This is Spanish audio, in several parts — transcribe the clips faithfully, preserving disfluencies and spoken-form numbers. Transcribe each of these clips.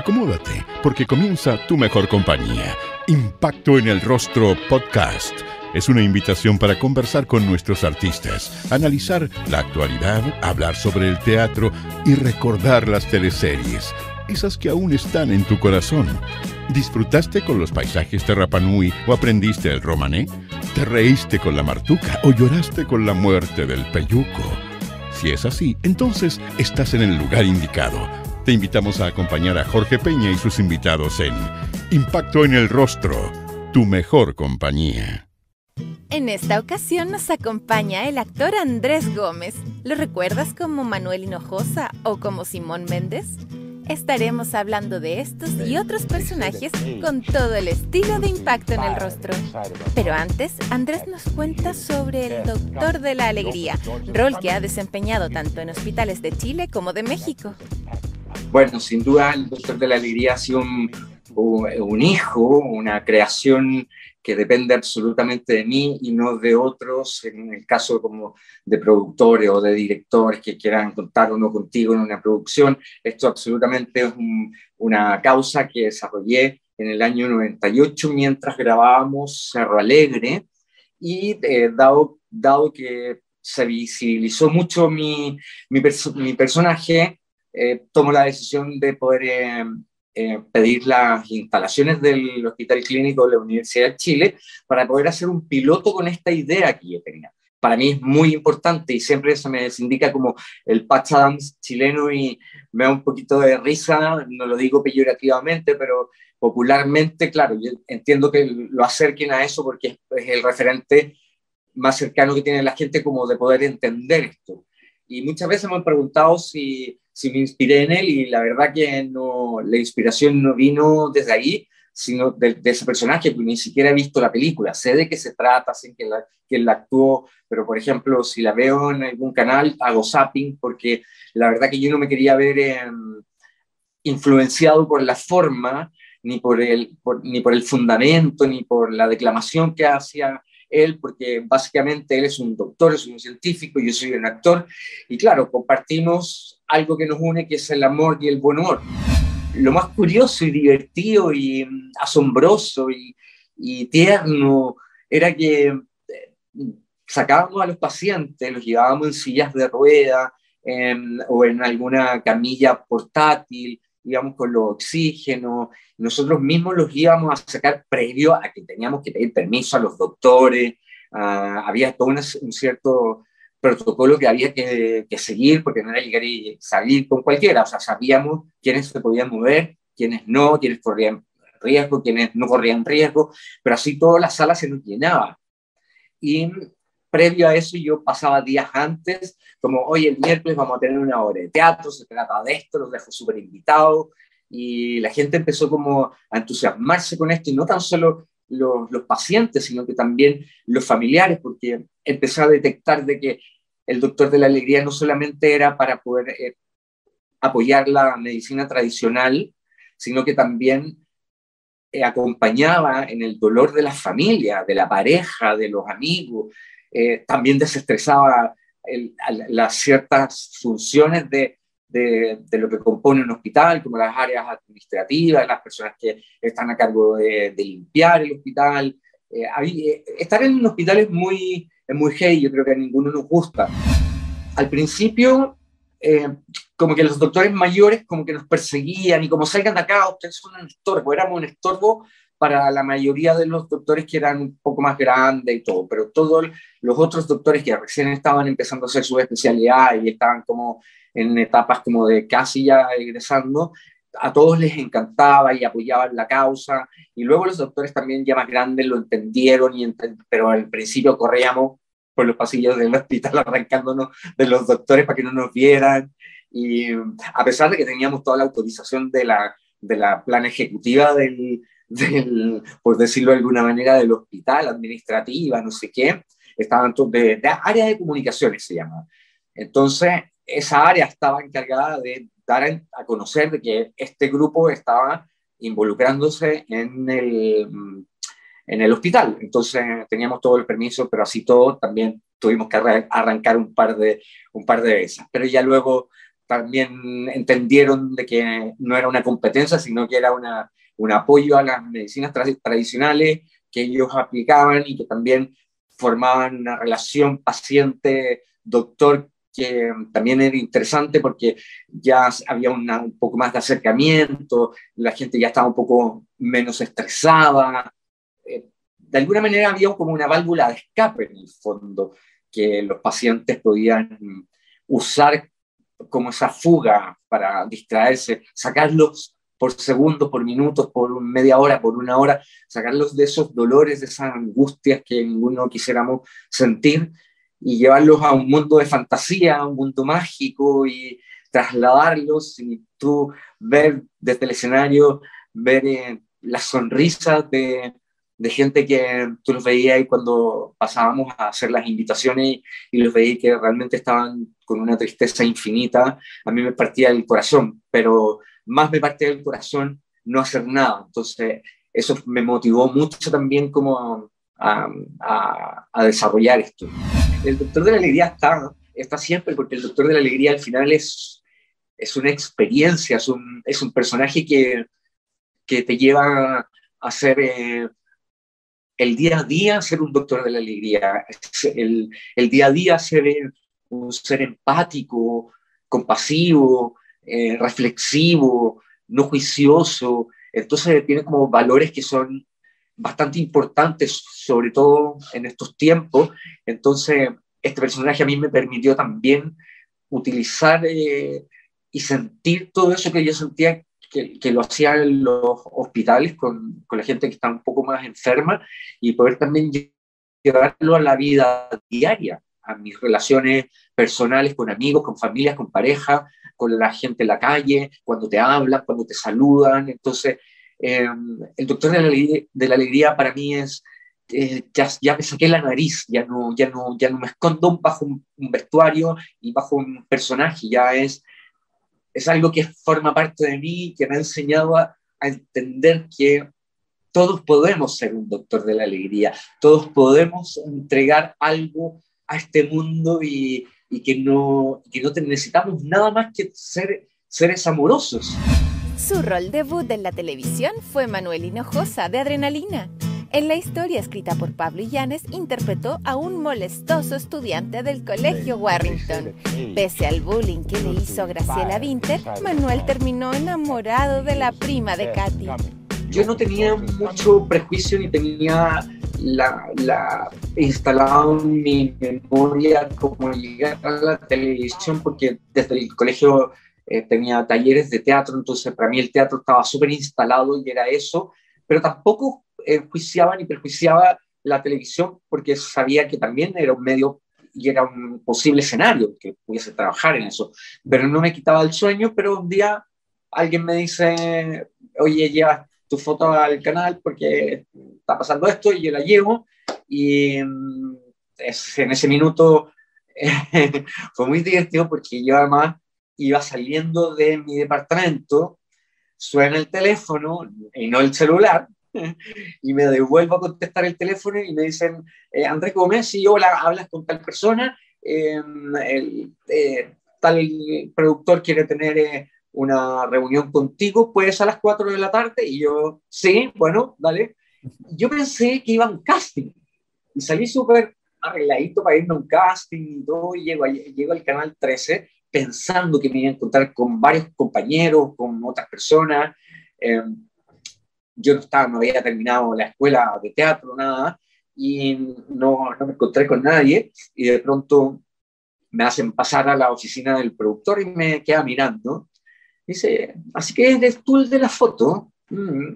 Acomódate, porque comienza Tu Mejor Compañía. Impacto en el Rostro Podcast. Es una invitación para conversar con nuestros artistas, analizar la actualidad, hablar sobre el teatro y recordar las teleseries, esas que aún están en tu corazón. ¿Disfrutaste con los paisajes de Rapa Nui o aprendiste el romané? ¿Te reíste con la martuca o lloraste con la muerte del peyuco? Si es así, entonces estás en el lugar indicado. Te invitamos a acompañar a Jorge Peña y sus invitados en Impacto en el Rostro, Tu Mejor Compañía. En esta ocasión nos acompaña el actor Andrés Gómez. ¿Lo recuerdas como Manuel Hinojosa o como Simón Méndez? Estaremos hablando de estos y otros personajes con todo el estilo de Impacto en el Rostro. Pero antes, Andrés nos cuenta sobre el Doctor de la Alegría, rol que ha desempeñado tanto en hospitales de Chile como de México. Bueno, sin duda el Doctor de la Alegría ha sido un, un hijo, una creación que depende absolutamente de mí y no de otros, en el caso como de productores o de directores que quieran contar uno contigo en una producción. Esto absolutamente es un, una causa que desarrollé en el año noventa y ocho mientras grabábamos Cerro Alegre y eh, dado, dado que se visibilizó mucho mi, mi, perso mi personaje, eh, tomo la decisión de poder... Eh, Eh, pedir las instalaciones del Hospital Clínico de la Universidad de Chile para poder hacer un piloto con esta idea que yo tenía. Para mí es muy importante y siempre se me indica como el Patch Adams chileno y me da un poquito de risa, no lo digo peyorativamente, pero popularmente, claro, yo entiendo que lo acerquen a eso porque es, es el referente más cercano que tiene la gente como de poder entender esto. Y muchas veces me han preguntado si, si me inspiré en él y la verdad que no, la inspiración no vino desde ahí, sino de, de ese personaje, porque ni siquiera he visto la película, sé de qué se trata, sé que, la, que él la actuó, pero por ejemplo, si la veo en algún canal, hago zapping, porque la verdad que yo no me quería ver eh, influenciado por la forma, ni por, el, por, ni por el fundamento, ni por la declamación que hacía él, porque básicamente él es un doctor, es un científico, yo soy un actor, y claro, compartimos algo que nos une, que es el amor y el buen humor. Lo más curioso y divertido y asombroso y, y tierno era que sacábamos a los pacientes, los llevábamos en sillas de rueda eh, o en alguna camilla portátil, íbamos con los oxígenos, nosotros mismos los íbamos a sacar previo a que teníamos que pedir permiso a los doctores, uh, había todo un, un cierto protocolo que había que, que seguir, porque no era llegar y salir con cualquiera, o sea, sabíamos quiénes se podían mover, quiénes no, quiénes corrían riesgo, quiénes no corrían riesgo, pero así toda la sala se nos llenaba. Y previo a eso yo pasaba días antes, como hoy el miércoles vamos a tener una obra de teatro, se trata de esto, los dejo súper invitados, y la gente empezó como a entusiasmarse con esto, y no tan solo los, los pacientes, sino que también los familiares, porque empecé a detectar de que el Doctor de la Alegría no solamente era para poder eh, apoyar la medicina tradicional, sino que también eh, acompañaba en el dolor de la familia, de la pareja, de los amigos. Eh, también desestresaba el, las ciertas funciones de, de, de lo que compone un hospital, como las áreas administrativas, las personas que están a cargo de, de limpiar el hospital. Eh, hay, eh, estar en un hospital es muy, es muy heavy, yo creo que a ninguno nos gusta. Al principio, eh, como que los doctores mayores como que nos perseguían y como salgan de acá, ustedes son un estorbo, éramos un estorbo para la mayoría de los doctores que eran un poco más grandes y todo, pero todos los otros doctores que recién estaban empezando a hacer su especialidad y estaban como en etapas como de casi ya egresando, a todos les encantaba y apoyaban la causa, y luego los doctores también ya más grandes lo entendieron, y ent pero al principio corríamos por los pasillos del hospital arrancándonos de los doctores para que no nos vieran, y a pesar de que teníamos toda la autorización de la, de la plana ejecutiva del Del, por decirlo de alguna manera, del hospital, administrativa, no sé qué, estaban de, de área de comunicaciones se llama. Entonces, esa área estaba encargada de dar a conocer de que este grupo estaba involucrándose en el, en el hospital. Entonces, teníamos todo el permiso, pero así todo también tuvimos que arrancar un par de, un par de veces. Pero ya luego también entendieron de que no era una competencia, sino que era una, un apoyo a las medicinas tra tradicionales que ellos aplicaban y que también formaban una relación paciente-doctor que también era interesante porque ya había una, un poco más de acercamiento, la gente ya estaba un poco menos estresada. Eh, de alguna manera había como una válvula de escape en el fondo que los pacientes podían usar como esa fuga para distraerse, sacarlos por segundos, por minutos, por media hora, por una hora, sacarlos de esos dolores, de esas angustias que ninguno quisiéramos sentir y llevarlos a un mundo de fantasía, a un mundo mágico y trasladarlos y tú ver desde el escenario, ver eh, las sonrisas de, de gente que tú los veías y cuando pasábamos a hacer las invitaciones y, y los veías que realmente estaban con una tristeza infinita, a mí me partía el corazón, pero más me partía el corazón no hacer nada. Entonces eso me motivó mucho también como a, a, a desarrollar esto. El Doctor de la Alegría está, está siempre, porque el Doctor de la Alegría al final es, es una experiencia, es un, es un personaje que, que te lleva a ser eh, el día a día, ser un Doctor de la Alegría, el, el día a día ser un ser empático, compasivo, eh, reflexivo, no juicioso. Entonces tiene como valores que son bastante importantes, sobre todo en estos tiempos. Entonces, este personaje a mí me permitió también utilizar eh, y sentir todo eso que yo sentía que, que lo hacía en los hospitales con, con la gente que está un poco más enferma y poder también llevarlo a la vida diaria, a mis relaciones personales con amigos, con familias, con pareja, con la gente en la calle, cuando te hablan, cuando te saludan. Entonces, Eh, el Doctor de la Alegría, de la Alegría para mí es, eh, ya, ya me saqué la nariz, ya no, ya no, ya no me escondo bajo un, un vestuario y bajo un personaje, ya es, es algo que forma parte de mí, que me ha enseñado a, a entender que todos podemos ser un Doctor de la Alegría, todos podemos entregar algo a este mundo y, y que, no, que no necesitamos nada más que ser seres amorosos. Su rol debut en la televisión fue Manuel Hinojosa, de Adrenalina. En la historia escrita por Pablo Illanes, interpretó a un molestoso estudiante del Colegio Warrington. Pese al bullying que le hizo Graciela Vinter, Manuel terminó enamorado de la prima de Katy. Yo no tenía mucho prejuicio ni tenía la, la instalado en mi memoria como llegar a la televisión, porque desde el colegio Eh, tenía talleres de teatro, entonces para mí el teatro estaba súper instalado y era eso, pero tampoco eh, juiciaba ni perjuiciaba la televisión porque sabía que también era un medio y era un posible escenario que pudiese trabajar en eso, pero no me quitaba el sueño. Pero un día alguien me dice, oye, llevas tu foto al canal porque está pasando esto, y yo la llevo, y mm, es, en ese minuto eh, fue muy divertido porque yo además iba saliendo de mi departamento, suena el teléfono y no el celular, y me devuelvo a contestar el teléfono y me dicen, eh, Andrés Gómez, y hola, hablas con tal persona, eh, el, eh, tal productor quiere tener eh, una reunión contigo, ¿puedes a las cuatro de la tarde? Y yo, sí, bueno, dale. Yo pensé que iba a un casting y salí súper arregladito para irme a un casting y todo, y llego, llego al Canal trece pensando que me iba a encontrar con varios compañeros, con otras personas. Eh, yo no, estaba, no había terminado la escuela de teatro, nada, y no, no me encontré con nadie, y de pronto me hacen pasar a la oficina del productor y me queda mirando. Dice, así que eres tú el de la foto. Mm.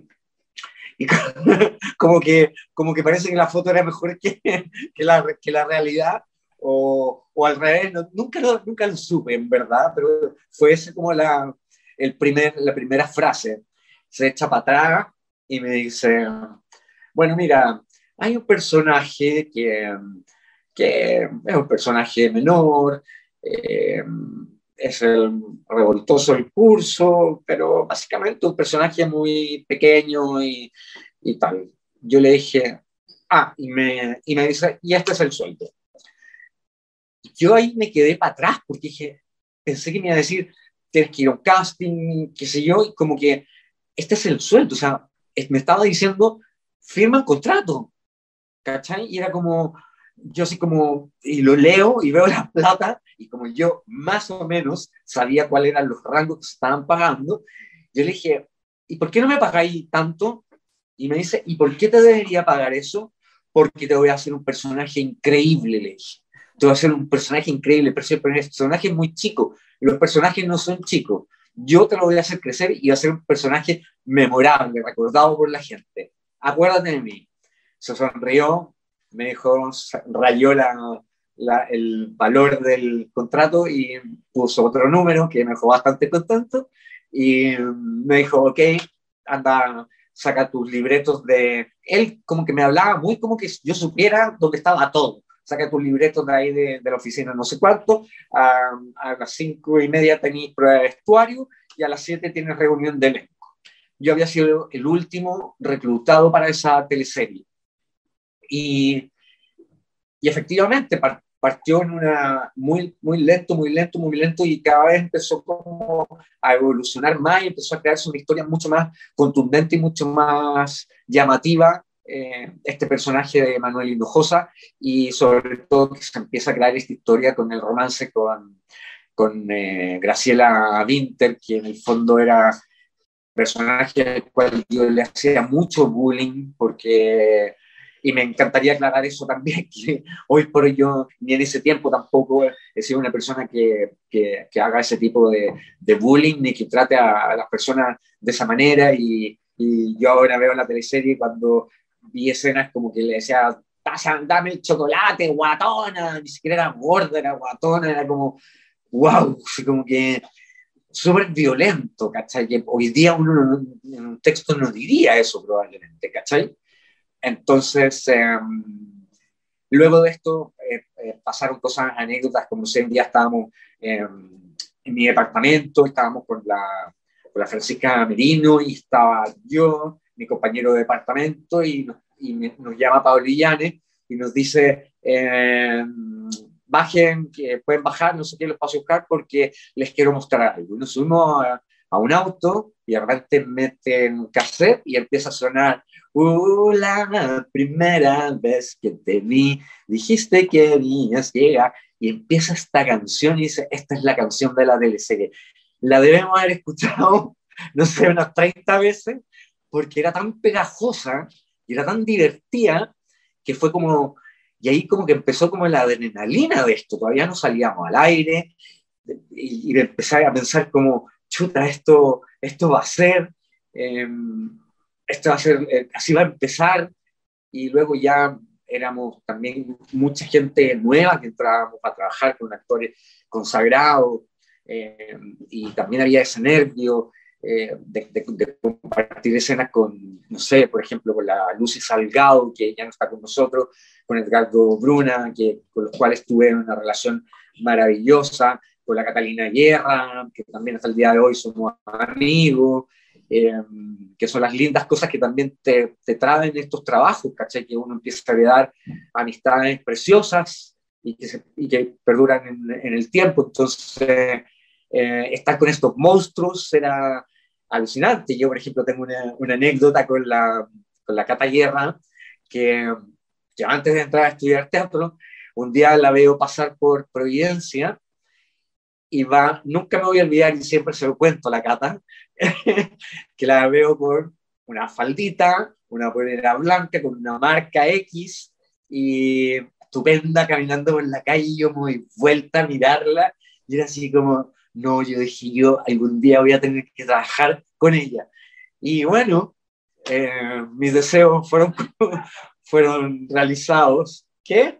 Y como que, como que parece que la foto era mejor que, que, la, que la realidad. O, o al revés, no, nunca, lo, nunca lo supe, en verdad, pero fue esa como la, el primer, la primera frase. Se echa para atrás y me dice, bueno, mira, hay un personaje que, que es un personaje menor, eh, es el revoltoso del curso, pero básicamente un personaje muy pequeño y, y tal. Yo le dije, ah, y me, y me dice, y este es el sueldo. Yo ahí me quedé para atrás porque dije, pensé que me iba a decir, tienes que ir a un casting, qué sé yo, y como que este es el sueldo, o sea, me estaba diciendo, firma el contrato, ¿cachai? Y era como, yo así como, y lo leo y veo la plata, y como yo más o menos sabía cuáles eran los rangos que se estaban pagando, yo le dije, ¿y por qué no me pagáis tanto? Y me dice, ¿y por qué te debería pagar eso? Porque te voy a hacer un personaje increíble, le dije. Te voy a hacer un personaje increíble, pero el personaje es muy chico, los personajes no son chicos. Yo te lo voy a hacer crecer y va a ser un personaje memorable, recordado por la gente. Acuérdate de mí. Se sonrió, me dijo, rayó la, la, el valor del contrato y puso otro número que me dejó bastante contento. Y me dijo, ok, anda, saca tus libretos de... Él como que me hablaba muy como que yo supiera dónde estaba todo. Saca tus libretos de ahí de, de la oficina no sé cuánto, a, a las cinco y media tenéis prueba de vestuario y a las siete tienes reunión de elenco. Yo había sido el último reclutado para esa teleserie. Y, y efectivamente partió en una muy, muy lento, muy lento, muy lento y cada vez empezó como a evolucionar más y empezó a crearse una historia mucho más contundente y mucho más llamativa. Eh, este personaje de Manuel Hinojosa y sobre todo que se empieza a crear esta historia con el romance con, con eh, Graciela Winter, que en el fondo era un personaje al cual yo le hacía mucho bullying porque, y me encantaría aclarar eso también, que hoy por hoy yo ni en ese tiempo tampoco he sido una persona que, que, que haga ese tipo de, de bullying ni que trate a, a las personas de esa manera y, y yo ahora veo la teleserie cuando vi escenas como que le decía, dame el chocolate, guatona, ni siquiera era gorda, era guatona, era como, wow, como que súper violento, ¿cachai? Que hoy día uno no, en un texto no diría eso probablemente, ¿cachai? Entonces, eh, luego de esto eh, eh, pasaron cosas, anécdotas, como si un día estábamos eh, en mi departamento, estábamos con la, con la Francisca Merino y estaba yo, mi compañero de departamento, y nos, y nos llama Pablo Illanes y nos dice, eh, bajen, que pueden bajar, no sé qué los paso a buscar porque les quiero mostrar algo. Y nos subimos a, a un auto y de repente meten cassette y empieza a sonar, uh, la primera vez que te vi, dijiste que venías llegar, y empieza esta canción y dice, esta es la canción de la teleserie. La debemos haber escuchado, no sé, unas treinta veces, porque era tan pegajosa y era tan divertida que fue como, y ahí como que empezó como la adrenalina de esto, todavía no salíamos al aire, y, y empecé a pensar como, chuta, esto, esto va a ser, eh, esto va a ser, eh, así va a empezar, y luego ya éramos también mucha gente nueva que entrábamos a trabajar con actores consagrados, eh, y también había ese nervio, Eh, de, de, de compartir escenas con, no sé, por ejemplo, con la Lucy Salgado, que ya no está con nosotros, con Edgardo Bruna, que, con los cuales tuve una relación maravillosa, con la Catalina Guerra, que también hasta el día de hoy somos amigos, eh, que son las lindas cosas que también te, te traen estos trabajos, ¿cachai? Que uno empieza a heredar amistades preciosas y que, se, y que perduran en, en el tiempo. Entonces, Eh, estar con estos monstruos era alucinante. Yo, por ejemplo, tengo una, una anécdota con la, con la Cata Guerra, que, que antes de entrar a estudiar teatro, un día la veo pasar por Providencia y va, nunca me voy a olvidar y siempre se lo cuento a la Cata, que la veo con una faldita, una polera blanca con una marca X y estupenda caminando por la calle, y yo me doy vuelta a mirarla y era así como, no, yo dije, yo algún día voy a tener que trabajar con ella. Y bueno, eh, mis deseos fueron, fueron realizados. ¿Qué?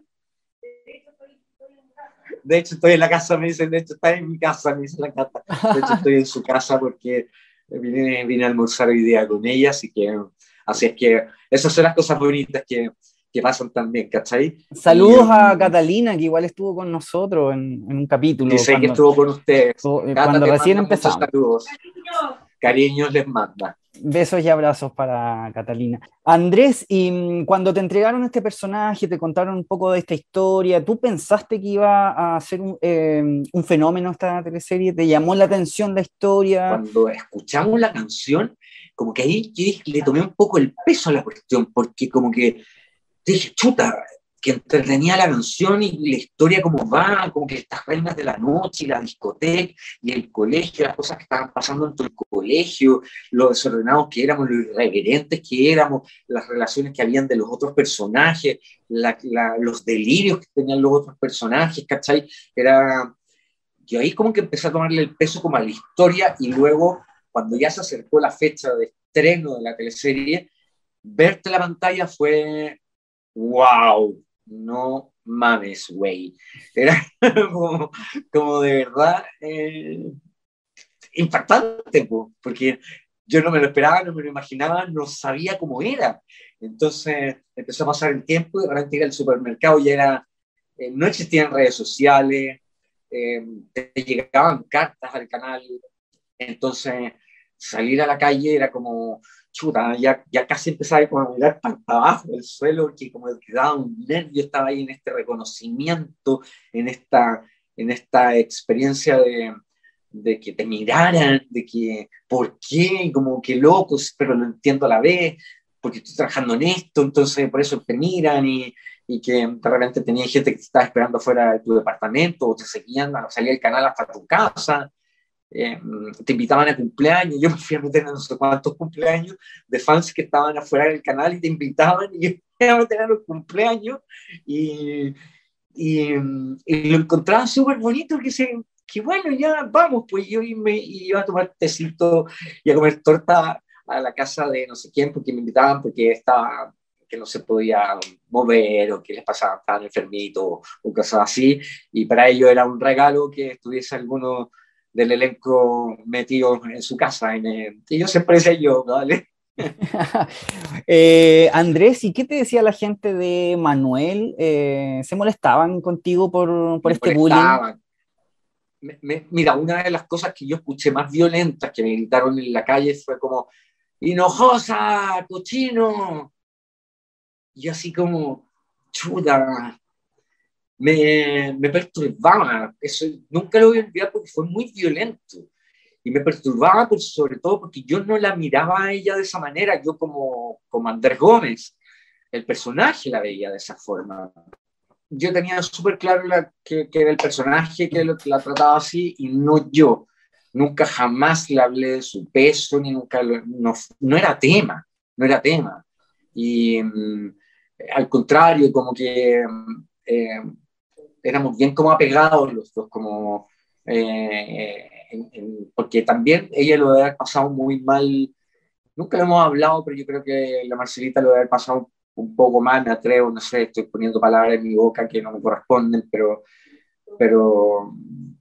De hecho, estoy en la casa, me dicen, de hecho, está en mi casa, me dice la Cata. De hecho, estoy en su casa porque vine, vine a almorzar hoy día con ella, así que, así es que esas son las cosas bonitas que, que pasan también, ¿cachai? Saludos y, a Catalina, que igual estuvo con nosotros en, en un capítulo. Dice cuando, que estuvo con ustedes. Cata, cuando recién empezamos. Saludos. Cariños les manda. Besos y abrazos para Catalina. Andrés, y mm, cuando te entregaron este personaje, te contaron un poco de esta historia, ¿tú pensaste que iba a ser un, eh, un fenómeno esta teleserie? ¿Te llamó la atención la historia? Cuando escuchamos la canción, como que ahí yo dije, le tomé un poco el peso a la cuestión, porque como que dije, chuta, que entretenía la canción y la historia como va, como que estas reinas de la noche y la discoteca y el colegio, las cosas que estaban pasando dentro del colegio, lo desordenados que éramos, lo irreverentes que éramos, las relaciones que habían de los otros personajes, la, la, los delirios que tenían los otros personajes, ¿cachai? Era... Y ahí como que empecé a tomarle el peso como a la historia, y luego, cuando ya se acercó la fecha de estreno de la teleserie, verte la pantalla fue... ¡Wow! No mames, güey. Era como, como de verdad eh, impactante, po, porque yo no me lo esperaba, no me lo imaginaba, no sabía cómo era. Entonces empezó a pasar el tiempo y de repente ir al supermercado y era, eh, no existían redes sociales, eh, te llegaban cartas al canal, entonces salir a la calle era como, chuta, ya, ya casi empezaba a mirar para abajo del suelo, porque como que daba un nervio, estaba ahí en este reconocimiento, en esta, en esta experiencia de, de que te miraran, de que, ¿por qué? Como que locos, pero lo entiendo a la vez, porque estoy trabajando en esto, entonces por eso te miran, y, y que de repente tenía gente que te estaba esperando fuera de tu departamento, o te seguían, salía el canal hasta tu casa. Eh, te invitaban a cumpleaños, yo me fui a meter en no sé cuántos cumpleaños de fans que estaban afuera del canal y te invitaban, y yo me fui a meter a los cumpleaños, y, y, y lo encontraba súper bonito, que, se, que bueno, ya vamos, pues yo me iba a tomar tecito y a comer torta a la casa de no sé quién, porque me invitaban, porque estaba, que no se podía mover, o que les pasaba, estaban enfermitos, o, o cosas así, y para ellos era un regalo que estuviese alguno del elenco metido en su casa, en el, y yo siempre decía yo, ¿vale? eh, Andrés, ¿y qué te decía la gente de Manuel? Eh, ¿se molestaban contigo por, por Me este bullying? Me, me, mira, una de las cosas que yo escuché más violentas que me gritaron en la calle fue como, ¡hinojosa, cochino! Y así como, chuta, me, me perturbaba, eso nunca lo voy a olvidar porque fue muy violento, y me perturbaba por, sobre todo porque yo no la miraba a ella de esa manera, yo como, como Andrés Gómez, el personaje la veía de esa forma. Yo tenía súper claro la, que, que era el personaje que, lo, que la trataba así, y no yo. Nunca jamás le hablé de su peso, ni nunca lo, no, no era tema, no era tema. Y mm, al contrario, como que eh, éramos bien como apegados los dos, como, eh, en, en, porque también ella lo debe haber pasado muy mal, nunca lo hemos hablado, pero yo creo que la Marcelita lo debe haber pasado un poco mal, me atrevo, no sé, estoy poniendo palabras en mi boca que no me corresponden, pero, pero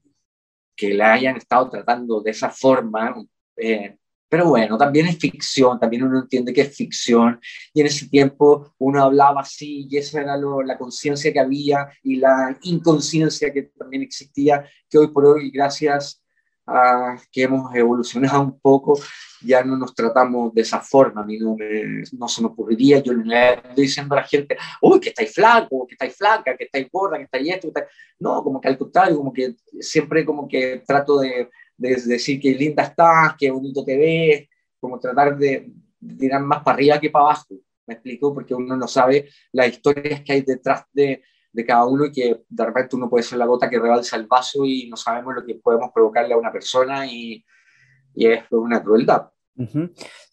que la hayan estado tratando de esa forma, eh, pero bueno, también es ficción, también uno entiende que es ficción, y en ese tiempo uno hablaba así, y esa era lo, la conciencia que había, y la inconsciencia que también existía, que hoy por hoy, gracias a que hemos evolucionado un poco, ya no nos tratamos de esa forma. A mí no, me, no se me ocurriría, yo le estoy diciendo a la gente, uy, que estáis flaco, que estáis flaca, que estáis gorda, que estáis esto, que estáis... No, como que al contrario, como que siempre como que trato de, de decir que linda estás, que bonito te ves, como tratar de, de tirar más para arriba que para abajo, ¿me explico? Porque uno no sabe las historias que hay detrás de, de cada uno, y que de repente uno puede ser la gota que rebalsa el vaso y no sabemos lo que podemos provocarle a una persona, y, y es una crueldad. Uh-huh.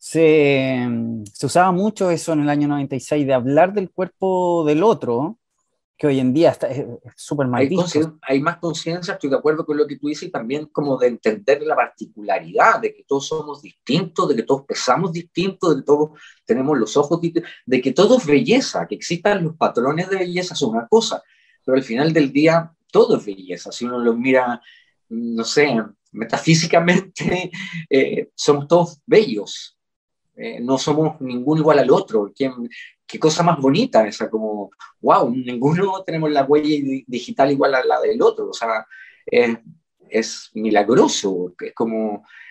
Se, se usaba mucho eso en el año noventa y seis, de hablar del cuerpo del otro, que hoy en día está, es súper mal Hay, visto. hay más conciencia, estoy de acuerdo con lo que tú dices, y también como de entender la particularidad, de que todos somos distintos, de que todos pesamos distintos, de que todos tenemos los ojos distintos, de que todo es belleza, que existan los patrones de belleza son una cosa, pero al final del día todo es belleza. Si uno lo mira, no sé, metafísicamente, eh, somos todos bellos, eh, no somos ninguno igual al otro. ¿Qué, qué cosa más bonita esa? Como, wow, ninguno tenemos la huella digital igual a la del otro, o sea, eh, es milagroso, es como,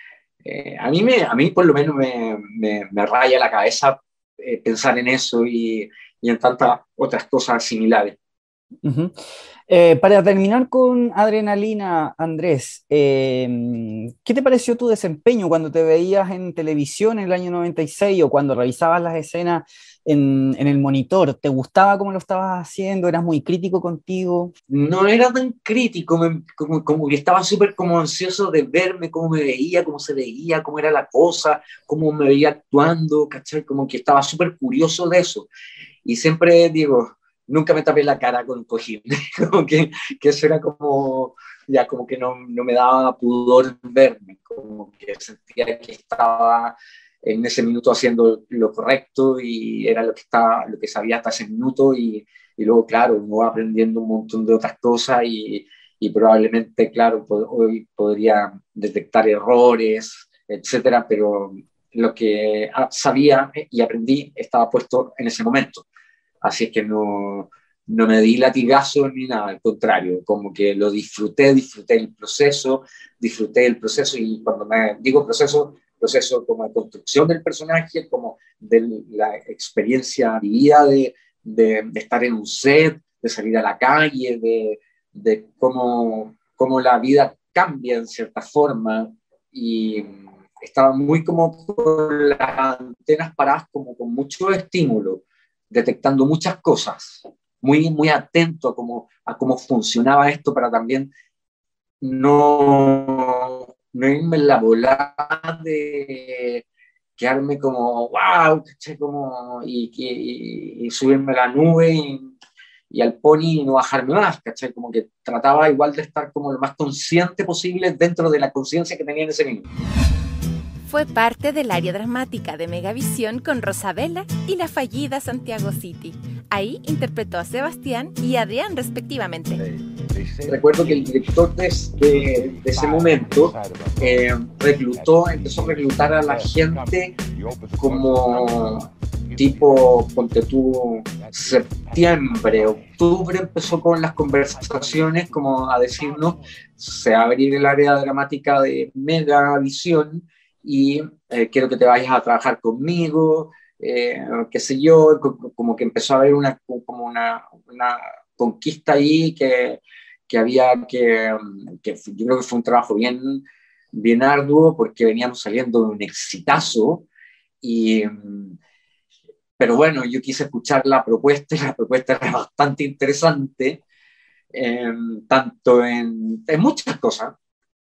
Eh, a, mí me, a mí por lo menos me, me, me raya la cabeza eh, pensar en eso y, y en tantas otras cosas similares. Uh-huh. Eh, para terminar con Adrenalina, Andrés, eh, ¿qué te pareció tu desempeño cuando te veías en televisión en el año noventa y seis o cuando revisabas las escenas en, en el monitor? ¿Te gustaba cómo lo estabas haciendo? ¿Eras muy crítico contigo? No era tan crítico, me, como, como que estaba súper como ansioso de verme, cómo me veía, cómo se veía, cómo era la cosa, cómo me veía actuando, ¿cachai? Como que estaba súper curioso de eso. Y siempre digo, nunca me tapé la cara con cojín, como que, que eso era como, ya como que no, no me daba pudor verme, como que sentía que estaba en ese minuto haciendo lo correcto y era lo que, estaba, lo que sabía hasta ese minuto y, y luego, claro, uno va aprendiendo un montón de otras cosas y, y probablemente, claro, pod- hoy podría detectar errores, etcétera, pero lo que sabía y aprendí estaba puesto en ese momento. Así es que no, no me di latigazo ni nada, al contrario, como que lo disfruté, disfruté el proceso, disfruté el proceso y cuando me digo proceso, proceso como de construcción del personaje, como de la experiencia vivida de, de, de estar en un set, de salir a la calle, de, de cómo, cómo la vida cambia en cierta forma y estaba muy como con las antenas paradas como con mucho estímulo detectando muchas cosas, muy, muy atento a cómo, a cómo funcionaba esto para también no, no irme en la volada de quedarme como, wow, como, y, y, y subirme a la nube y, y al pony y no bajarme más, ¿cachai? Como que trataba igual de estar como lo más consciente posible dentro de la conciencia que tenía en ese minuto. Fue parte del área dramática de Megavisión con Rosabella y la fallida Santiago City. Ahí interpretó a Sebastián y Adrián respectivamente. Recuerdo que el director de, de, de ese momento eh, reclutó, empezó a reclutar a la gente como tipo, ponte tú, septiembre, octubre, empezó con las conversaciones como a decirnos, se va a abrir el área dramática de Megavisión y eh, quiero que te vayas a trabajar conmigo, eh, qué sé yo, como que empezó a haber una, como una, una conquista ahí que, que había que, que, yo creo que fue un trabajo bien, bien arduo porque veníamos saliendo de un exitazo, y, pero bueno, yo quise escuchar la propuesta y la propuesta era bastante interesante, eh, tanto en, en muchas cosas.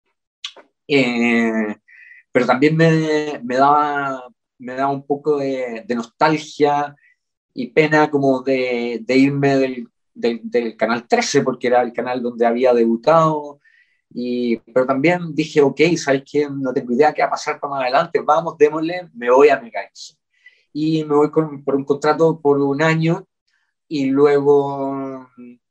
Eh, pero también me, me, daba, me daba un poco de, de nostalgia y pena como de, de irme del, del, del Canal trece, porque era el canal donde había debutado, y, pero también dije, ok, ¿sabes qué? No tengo idea qué va a pasar para más adelante, vamos, démosle, me voy a Megavisión. Y me voy con, por un contrato por un año, y luego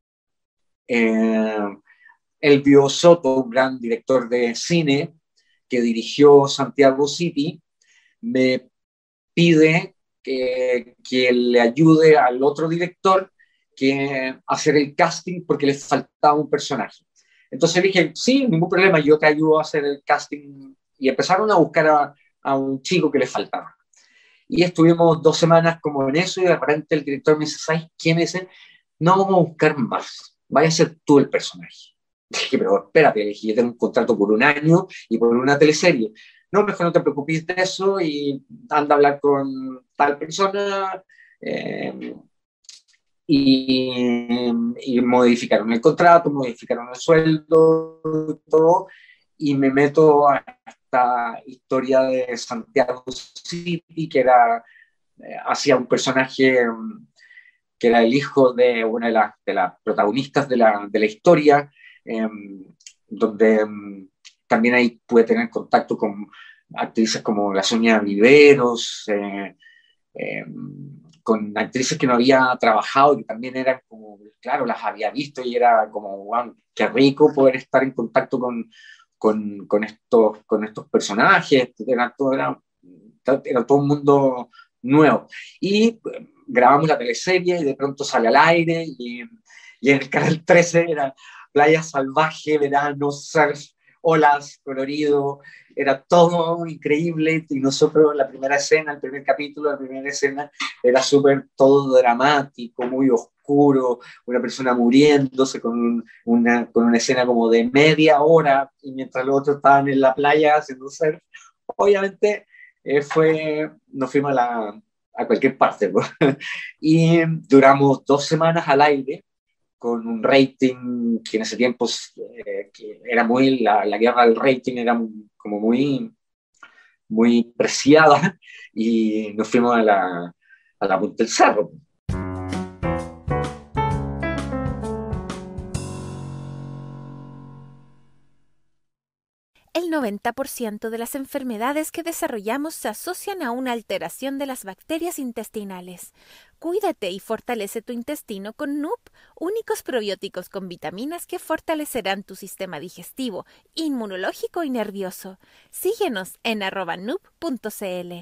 eh, Elvio Soto, un gran director de cine, que dirigió Santiago City, me pide que, que le ayude al otro director que hacer el casting porque le faltaba un personaje. Entonces dije, sí, ningún problema, yo te ayudo a hacer el casting. Y empezaron a buscar a, a un chico que le faltaba. Y estuvimos dos semanas como en eso y de repente el director me dice, ¿sabes quién es él? No vamos a buscar más, vaya a ser tú el personaje. Dije, pero espérate, dije, yo tengo un contrato por un año y por una teleserie. No, mejor no te preocupes de eso y anda a hablar con tal persona. Eh, y, y modificaron el contrato, modificaron el sueldo, todo, y me meto a esta historia de Santiago City, que era, eh, hacía un personaje que era el hijo de una de las de las protagonistas de la, de la historia, eh, donde um, también ahí pude tener contacto con actrices como la Sonia Viveros, eh, eh, con actrices que no había trabajado y que también eran como, claro, las había visto y era como, wow, qué rico poder estar en contacto con, con, con, estos, con estos personajes, era todo, era, era todo un mundo nuevo. Y grabamos la teleserie y de pronto sale al aire y, y en el Canal trece era Playa Salvaje, verano, surf, olas, colorido, era todo increíble, y nosotros la primera escena, el primer capítulo, la primera escena, era súper todo dramático, muy oscuro, una persona muriéndose con una, con una escena como de media hora, y mientras los otros estaban en la playa haciendo surf. Obviamente eh, fue, nos fuimos a, la, a cualquier parte, pues. Y duramos dos semanas al aire, con un rating que en ese tiempo eh, que era muy, la, la guerra del rating era como muy, muy preciada, y nos fuimos a la, a la punta del cerro. El noventa por ciento de las enfermedades que desarrollamos se asocian a una alteración de las bacterias intestinales. Cuídate y fortalece tu intestino con N U P, únicos probióticos con vitaminas que fortalecerán tu sistema digestivo, inmunológico y nervioso. Síguenos en arroba nup punto cl.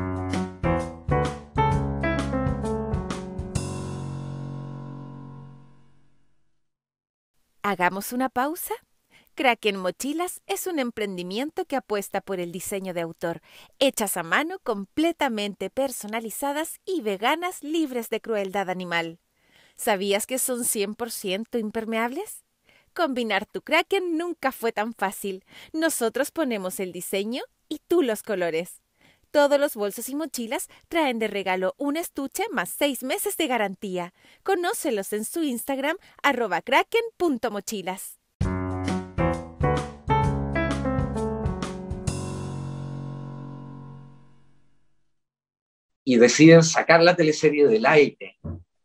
¿Hagamos una pausa? Kraken Mochilas es un emprendimiento que apuesta por el diseño de autor, hechas a mano, completamente personalizadas y veganas, libres de crueldad animal. ¿Sabías que son cien por ciento impermeables? Combinar tu Kraken nunca fue tan fácil. Nosotros ponemos el diseño y tú los colores. Todos los bolsos y mochilas traen de regalo un estuche más seis meses de garantía. Conócelos en su Instagram, arroba kraken punto mochilas. Y deciden sacar la teleserie del aire.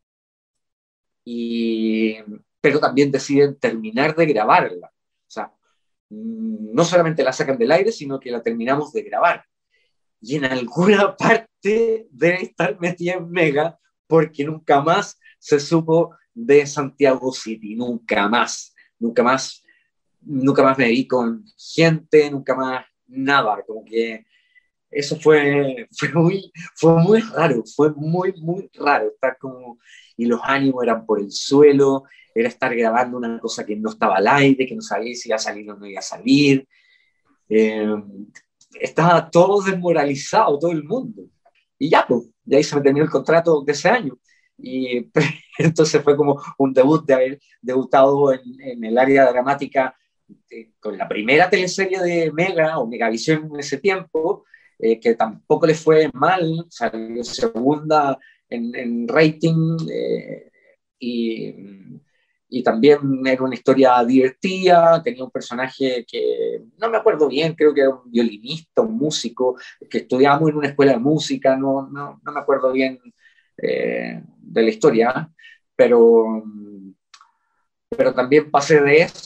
Y, pero también deciden terminar de grabarla. O sea, no solamente la sacan del aire, sino que la terminamos de grabar. Y en alguna parte debe estar metida en Mega, porque nunca más se supo de Santiago City. Nunca más. Nunca más. Nunca más me vi con gente, nunca más nada. Como que eso fue, fue, muy, fue muy raro, fue muy, muy raro. Estar como, y los ánimos eran por el suelo, era estar grabando una cosa que no estaba al aire, que no sabía si iba a salir o no iba a salir. Eh, estaba todo desmoralizado, todo el mundo. Y ya, pues, de ahí se me terminó el contrato de ese año. Y entonces fue como un debut de haber debutado en, en el área dramática de, con la primera teleserie de Mega o Megavisión en ese tiempo. Eh, que tampoco le fue mal, salió segunda en, en rating, eh, y, y también era una historia divertida, tenía un personaje que no me acuerdo bien, creo que era un violinista, un músico, que estudiábamos en una escuela de música, no, no, no me acuerdo bien eh, de la historia, pero, pero también pasé de eso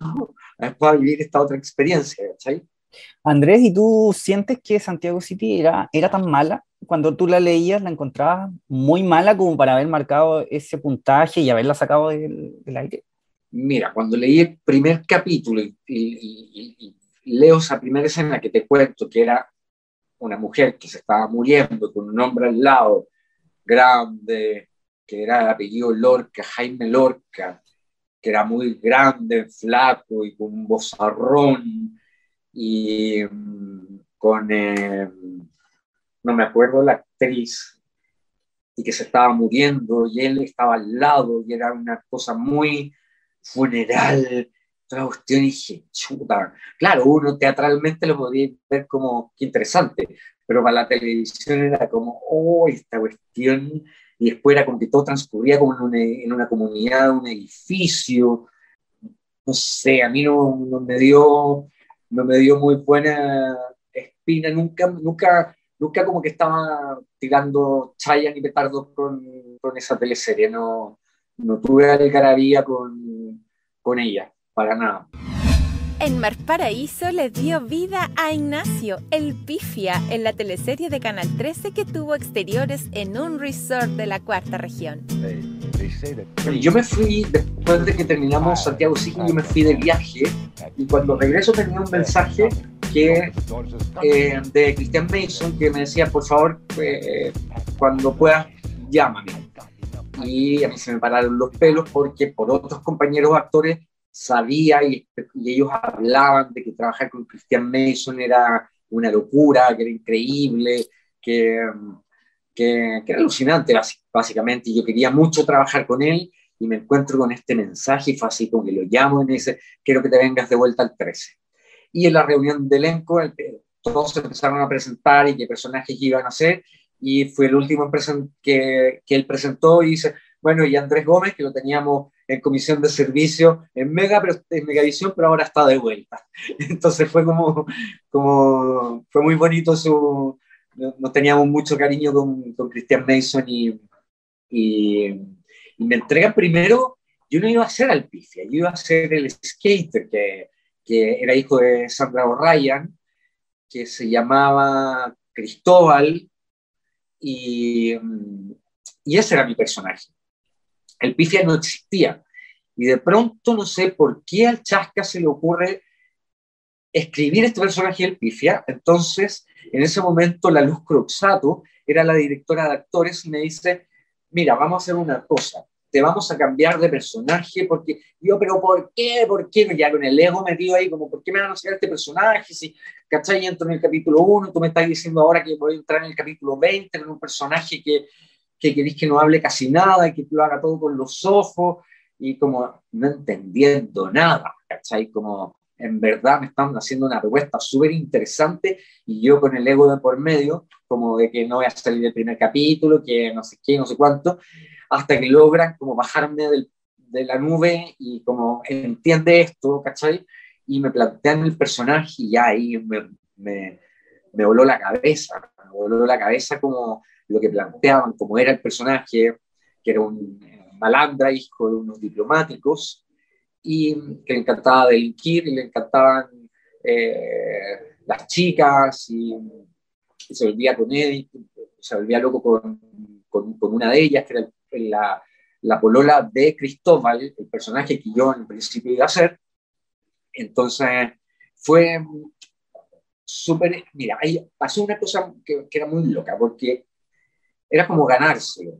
a vivir esta otra experiencia, ¿sabes? Andrés, ¿y tú sientes que Santiago City era, era tan mala? Cuando tú la leías, ¿la encontrabas muy mala como para haber marcado ese puntaje y haberla sacado del, del aire? Mira, cuando leí el primer capítulo y, y, y, y leo esa primera escena que te cuento, que era una mujer que se estaba muriendo con un hombre al lado, grande, que era el apellido Lorca, Jaime Lorca, que era muy grande, flaco y con un vozarrón, y con, eh, no me acuerdo la actriz, y que se estaba muriendo, y él estaba al lado, y era una cosa muy funeral, toda cuestión, y dije, chuta, claro, uno teatralmente lo podía ver como, qué interesante, pero para la televisión era como, oh, esta cuestión, y después era como que todo transcurría como en una, en una comunidad, un edificio, no sé, a mí no, no me dio... no me dio muy buena espina, nunca, nunca, nunca como que estaba tirando chaya ni petardos con, con esa teleserie, no, no tuve algarabía con, con ella, para nada. En Mar Paraíso le dio vida a Ignacio, el pifia, en la teleserie de Canal trece que tuvo exteriores en un resort de la cuarta región. Yo me fui, después de que terminamos Santiago City, yo me fui de viaje, y cuando regreso tenía un mensaje que, eh, de Christian Mason, que me decía, por favor, eh, cuando puedas, llámame. Y a mí se me pararon los pelos porque por otros compañeros actores sabía y, y ellos hablaban de que trabajar con Christian Mason era una locura, que era increíble, que, que, que era alucinante básicamente, y yo quería mucho trabajar con él, y me encuentro con este mensaje y fue así como que lo llamo y me dice, quiero que te vengas de vuelta al trece. Y en la reunión de elenco todos se empezaron a presentar y qué personajes iban a ser, y fue el último que, que él presentó y dice, bueno, y Andrés Gómez, que lo teníamos en comisión de servicio en Mega, pero en Megavisión, pero ahora está de vuelta. Entonces fue como, como fue muy bonito su, nos teníamos mucho cariño con, con Christian Mason y, y, y me entregan primero, yo no iba a ser Alpifia, yo iba a ser el skater, que, que era hijo de Sandra O'Ryan, que se llamaba Cristóbal, y, y ese era mi personaje. El Pifia no existía, y de pronto no sé por qué al Chasca se le ocurre escribir este personaje del Pifia. Entonces en ese momento la Luz Croxato era la directora de actores y me dice, mira, vamos a hacer una cosa, te vamos a cambiar de personaje, porque yo, pero ¿por qué? ¿Por qué? Ya con el ego metido ahí, como, ¿por qué me van a hacer este personaje? Si, ¿cachai? Entro en el capítulo uno, tú me estás diciendo ahora que voy a entrar en el capítulo veinte con un personaje que, que querés que no hable casi nada y que lo haga todo con los ojos, y como no entendiendo nada, ¿cachai? Como en verdad me están haciendo una propuesta súper interesante y yo con el ego de por medio, como de que no voy a salir del primer capítulo, que no sé qué, no sé cuánto, hasta que logran como bajarme del, de la nube y como entiende esto, ¿cachai? Y me plantean el personaje y ya ahí me, me, me voló la cabeza, me voló la cabeza como lo que planteaban, como era el personaje, que era un malandra, hijo de unos diplomáticos, y que le encantaba delinquir, y le encantaban eh, las chicas, y, y se volvía con él, se volvía loco con, con, con una de ellas, que era la, la polola de Cristóbal, el personaje que yo en principio iba a hacer. Entonces fue súper, mira, ahí pasó una cosa que, que era muy loca, porque era como ganárselo,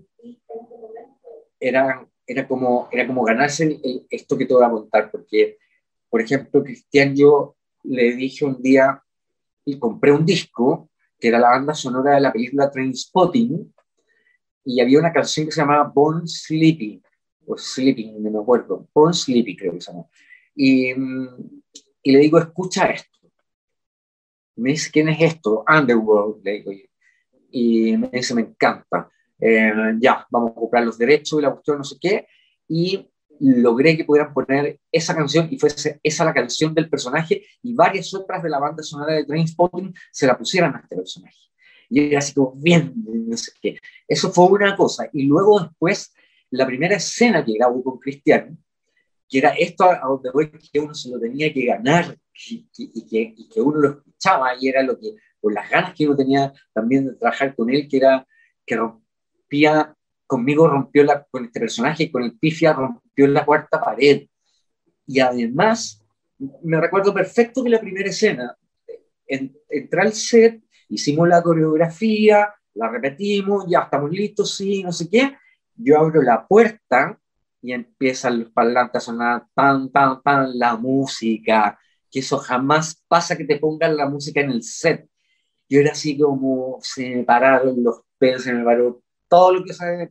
era, era, como, era como ganarse el, el, esto que te voy a contar, porque, por ejemplo, Cristian, yo le dije un día, y compré un disco, que era la banda sonora de la película Trainspotting, y había una canción que se llamaba Born Sleepy, o Sleeping, no me acuerdo, Born Sleepy creo que se llama, y, y le digo, escucha esto. Me dice, ¿quién es esto? Underworld, le digo yo. Y me dice, me encanta. Eh, ya, vamos a comprar los derechos y la cuestión, no sé qué, y logré que pudieran poner esa canción y fuese esa la canción del personaje, y varias otras de la banda sonora de Trainspotting se la pusieran a este personaje. Y era así como, bien, no sé qué. Eso fue una cosa. Y luego después, la primera escena que grabó con Cristian, que era esto a donde voy, que uno se lo tenía que ganar, y, y, que, y que uno lo escuchaba, y era lo que, por las ganas que uno tenía también de trabajar con él, que era que rompía, conmigo rompió la, con este personaje, con el Pifia rompió la cuarta pared. Y además, me recuerdo perfecto que la primera escena, en, entré al set, hicimos la coreografía, la repetimos, ya estamos listos, sí, no sé qué. Yo abro la puerta y empiezan los parlantes a sonar tan, tan, tan, la música, que eso jamás pasa, que te pongan la música en el set. Yo era así como, se me pararon los pelos, se me paró todo lo que se...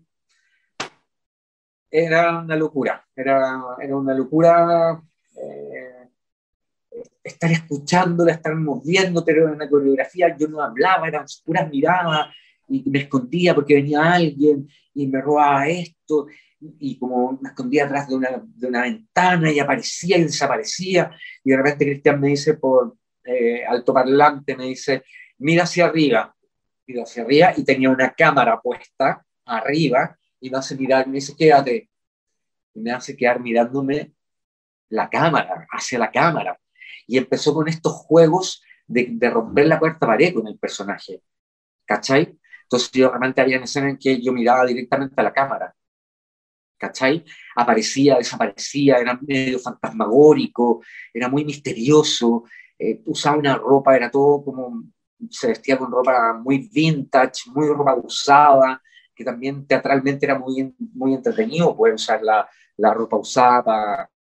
Era una locura, era, era una locura eh, estar escuchándola, estar moviéndote, era una coreografía, yo no hablaba, eran puras miradas, y me escondía porque venía alguien y me robaba esto, y como me escondía atrás de una, de una ventana y aparecía y desaparecía, y de repente Cristian me dice por eh, altoparlante, me dice, mira hacia arriba, miro hacia arriba, y tenía una cámara puesta arriba, y me hace mirar, me dice, quédate, y me hace quedar mirándome la cámara, hacia la cámara, y empezó con estos juegos de, de romper la cuarta pared con el personaje, ¿cachai? Entonces yo realmente había escenas en que yo miraba directamente a la cámara, ¿cachai? Aparecía, desaparecía, era medio fantasmagórico, era muy misterioso, eh, usaba una ropa, era todo como, se vestía con ropa muy vintage, muy ropa usada, que también teatralmente era muy, muy entretenido poder usar la, la ropa usada para,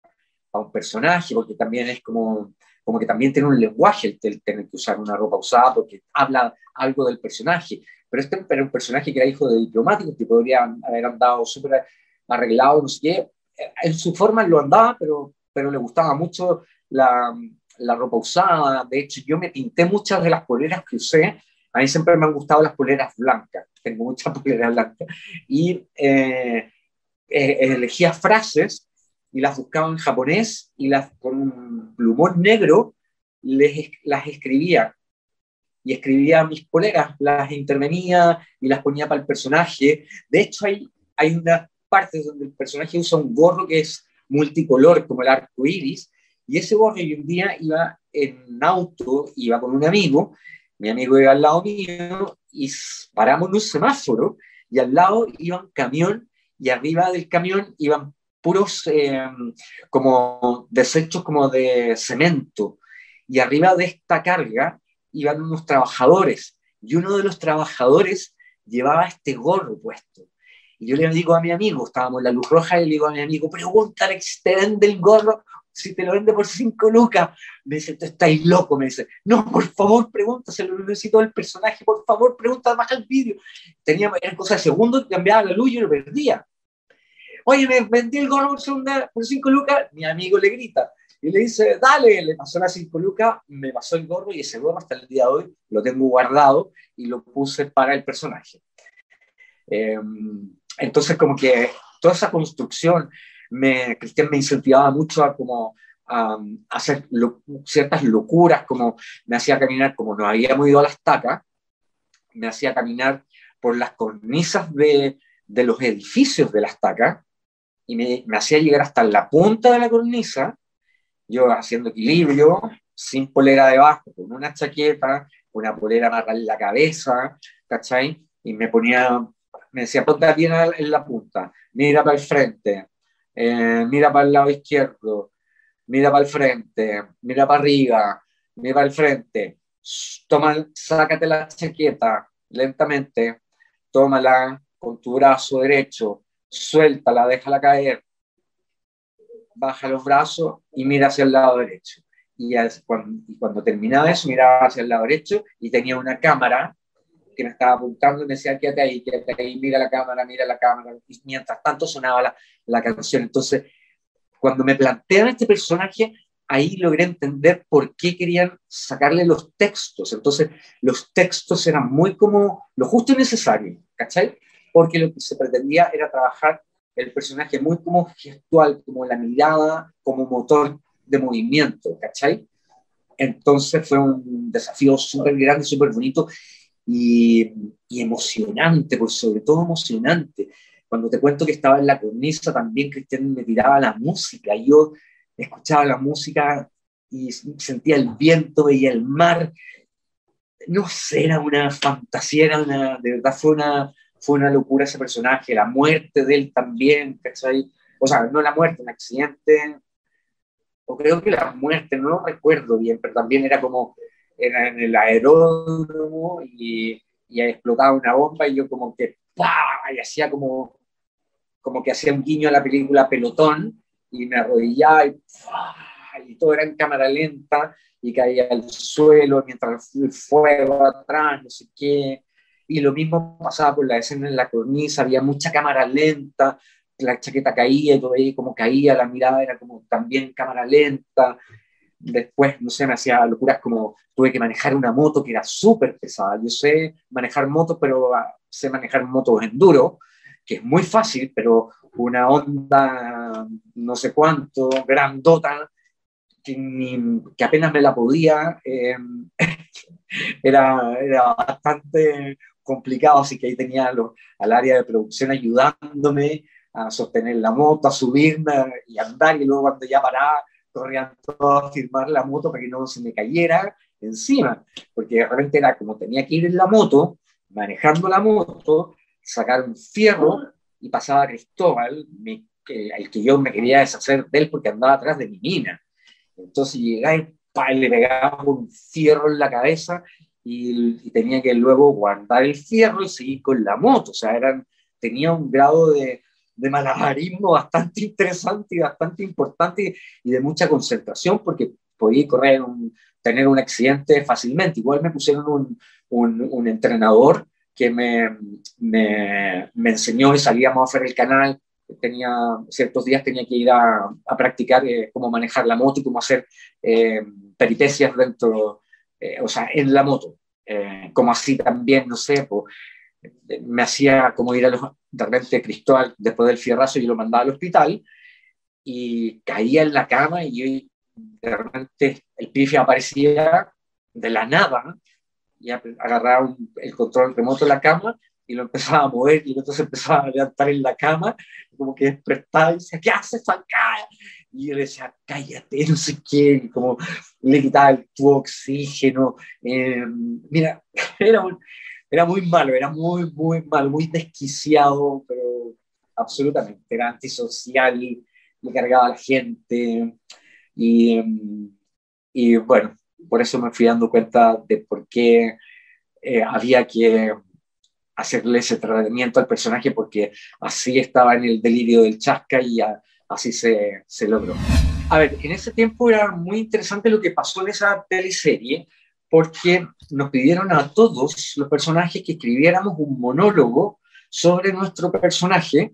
a un personaje, porque también es como, como que también tiene un lenguaje el, el tener que usar una ropa usada, porque habla algo del personaje. Pero este era un personaje que era hijo de diplomáticos, que podría haber andado súper arreglado, no sé qué. En su forma lo andaba, pero, pero le gustaba mucho la, la ropa usada. De hecho, yo me pinté muchas de las poleras que usé. A mí siempre me han gustado las poleras blancas. Tengo muchas poleras blancas. Y eh, eh, elegía frases y las buscaba en japonés y las, con un plumón negro les, las escribía. Y escribía mis poleras, las intervenía y las ponía para el personaje. De hecho, hay, hay unas partes donde el personaje usa un gorro que es multicolor, como el arco iris, y ese gorro yo un día iba en auto, iba con un amigo, mi amigo iba al lado mío, y paramos en un semáforo, y al lado iba un camión, y arriba del camión iban puros eh, como desechos como de cemento, y arriba de esta carga iban unos trabajadores, y uno de los trabajadores llevaba este gorro puesto. Y yo le digo a mi amigo, estábamos en la luz roja, y le digo a mi amigo, pregúntale si te vende el gorro, si te lo vende por cinco lucas. Me dice, tú estás loco, me dice, no, por favor, pregúntaselo, lo necesito del personaje, por favor, pregunta más al vídeo. Tenía, era cosa de segundos, cambiaba la luz y yo lo perdía. Oye, me vendí el gorro por, segunda, por cinco lucas, mi amigo le grita, y le dice, dale, le pasó las cinco lucas, me pasó el gorro, y ese gorro hasta el día de hoy lo tengo guardado, y lo puse para el personaje. Eh, entonces como que toda esa construcción me, Cristian me incentivaba mucho a como a, a hacer lo, ciertas locuras, como me hacía caminar, como nos habíamos ido a las tacas, me hacía caminar por las cornisas de, de los edificios de las tacas y me, me hacía llegar hasta la punta de la cornisa, yo haciendo equilibrio, sin polera debajo, con una chaqueta, una polera amarrada en la cabeza, ¿cachai? Y me ponía, me decía, ponte bien en la punta, mira para el frente, eh, mira para el lado izquierdo, mira para el frente, mira para arriba, mira para el frente, toma, sácate la chaqueta lentamente, tómala con tu brazo derecho, suéltala, déjala caer, baja los brazos y mira hacia el lado derecho. Y cuando, y cuando terminaba eso, miraba hacia el lado derecho y tenía una cámara que me estaba apuntando y me decía, quédate ahí, quédate ahí, mira la cámara, mira la cámara. Y mientras tanto sonaba la, la canción. Entonces, cuando me plantean este personaje, ahí logré entender por qué querían sacarle los textos. Entonces, los textos eran muy como lo justo y necesario, ¿cachai? Porque lo que se pretendía era trabajar el personaje muy como gestual, como la mirada, como motor de movimiento, ¿cachai? Entonces fue un desafío súper grande, súper bonito y, y emocionante, por sobre todo emocionante. Cuando te cuento que estaba en la cornisa, también Cristian me tiraba la música, y yo escuchaba la música y sentía el viento, veía el mar. No sé, era una fantasía, era una, de verdad fue una, fue una locura ese personaje, la muerte de él también, ¿cachai? O sea, no la muerte, un accidente, o creo que la muerte, no lo recuerdo bien, pero también era como, era en el aeródromo y, y explotaba una bomba y yo como que, ¡pah! Y hacía como, como que hacía un guiño a la película Pelotón y me arrodillaba y, ¡pah! Y todo era en cámara lenta y caía al suelo mientras el fuego atrás, no sé qué. Y lo mismo pasaba por la escena en la cornisa, había mucha cámara lenta, la chaqueta caía y todo ahí como caía, la mirada era como también cámara lenta. Después, no sé, me hacía locuras como tuve que manejar una moto que era súper pesada. Yo sé manejar motos, pero sé manejar motos enduro, que es muy fácil, pero una Honda no sé cuánto, grandota, que, ni, que apenas me la podía, eh, era, era bastante complicado, así que ahí tenía lo, al área de producción ayudándome a sostener la moto, a subirme y andar, y luego cuando ya paraba, corrían todos a firmar la moto para que no se me cayera encima, porque de repente era como tenía que ir en la moto, manejando la moto, sacar un fierro, y pasaba a Cristóbal, me, que, al que yo me quería deshacer de él porque andaba atrás de mi mina. Entonces llegaba y, pa, le pegaba un fierro en la cabeza y, y tenía que luego guardar el fierro y seguir con la moto. O sea, eran, tenía un grado de, de malabarismo bastante interesante y bastante importante y de mucha concentración, porque podía correr un, tener un accidente fácilmente. Igual me pusieron un, un, un entrenador que me, me, me enseñó y salíamos a hacer el canal. Tenía, ciertos días tenía que ir a, a practicar eh, cómo manejar la moto y cómo hacer eh, peripecias dentro, eh, o sea, en la moto. Eh, como así también, no sé, pues, me hacía como ir a los, de repente Cristóbal, después del fierrazo, yo lo mandaba al hospital y caía en la cama y yo, de repente el pifia aparecía de la nada y agarraba un, el control remoto de la cama y lo empezaba a mover y el otro se empezaba a levantar en la cama, como que despertaba y decía, ¿qué haces acá? Y yo le decía, cállate, no sé qué, y como le quitaba el tubo oxígeno. Eh, mira, era, un, era muy malo, era muy, muy malo, muy desquiciado, pero absolutamente, era antisocial, le cargaba a la gente. Y, y bueno, por eso me fui dando cuenta de por qué eh, había que hacerle ese tratamiento al personaje, porque así estaba en el delirio del chasca y a, así se, se logró. A ver, en ese tiempo era muy interesante lo que pasó en esa teleserie, porque nos pidieron a todos los personajes que escribiéramos un monólogo sobre nuestro personaje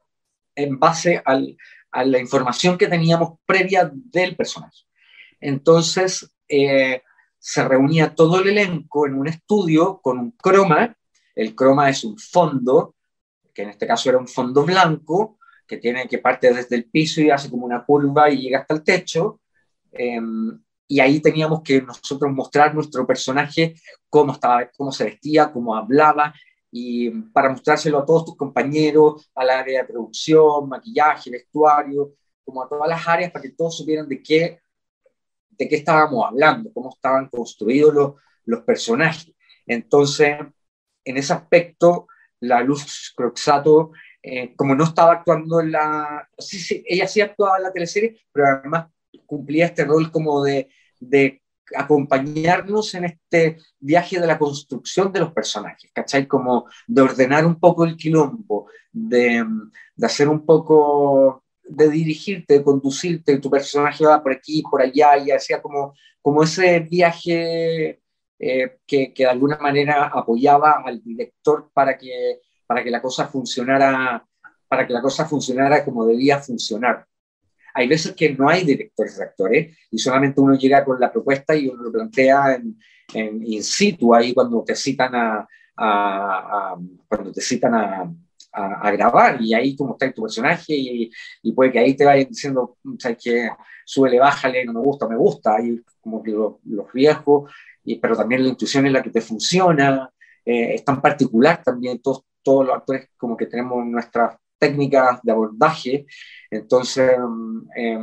en base al, a la información que teníamos previa del personaje. Entonces, eh, se reunía todo el elenco en un estudio con un croma. El croma es un fondo, que en este caso era un fondo blanco, que, tiene, que parte desde el piso y hace como una curva y llega hasta el techo. Eh, y ahí teníamos que nosotros mostrar nuestro personaje, cómo, estaba, cómo se vestía, cómo hablaba, y para mostrárselo a todos tus compañeros, al área de producción, maquillaje, vestuario, como a todas las áreas, para que todos supieran de qué, de qué estábamos hablando, cómo estaban construidos los, los personajes. Entonces, en ese aspecto, la Luz Croxatto, eh, como no estaba actuando en la... Sí, sí, ella sí actuaba en la teleserie, pero además cumplía este rol como de, de acompañarnos en este viaje de la construcción de los personajes, ¿cachai? Como de ordenar un poco el quilombo, de, de hacer un poco... de dirigirte, de conducirte, tu personaje va por aquí, por allá, y hacía como, como ese viaje... Eh, que, que de alguna manera apoyaba al director para que, para que la cosa funcionara, para que la cosa funcionara como debía funcionar. Hay veces que no hay directores de actores y solamente uno llega con la propuesta y uno lo plantea en, en in situ, ahí cuando te citan a, a, a cuando te citan a, a, a grabar, y ahí como está tu personaje y, y puede que ahí te vayan diciendo, ¿sabes qué? Súbele, bájale, no me gusta, me gusta, ahí como que los, los riesgos. Y, pero también la intuición es la que te funciona, eh, es tan particular también, todos, todos los actores como que tenemos nuestras técnicas de abordaje. Entonces, eh,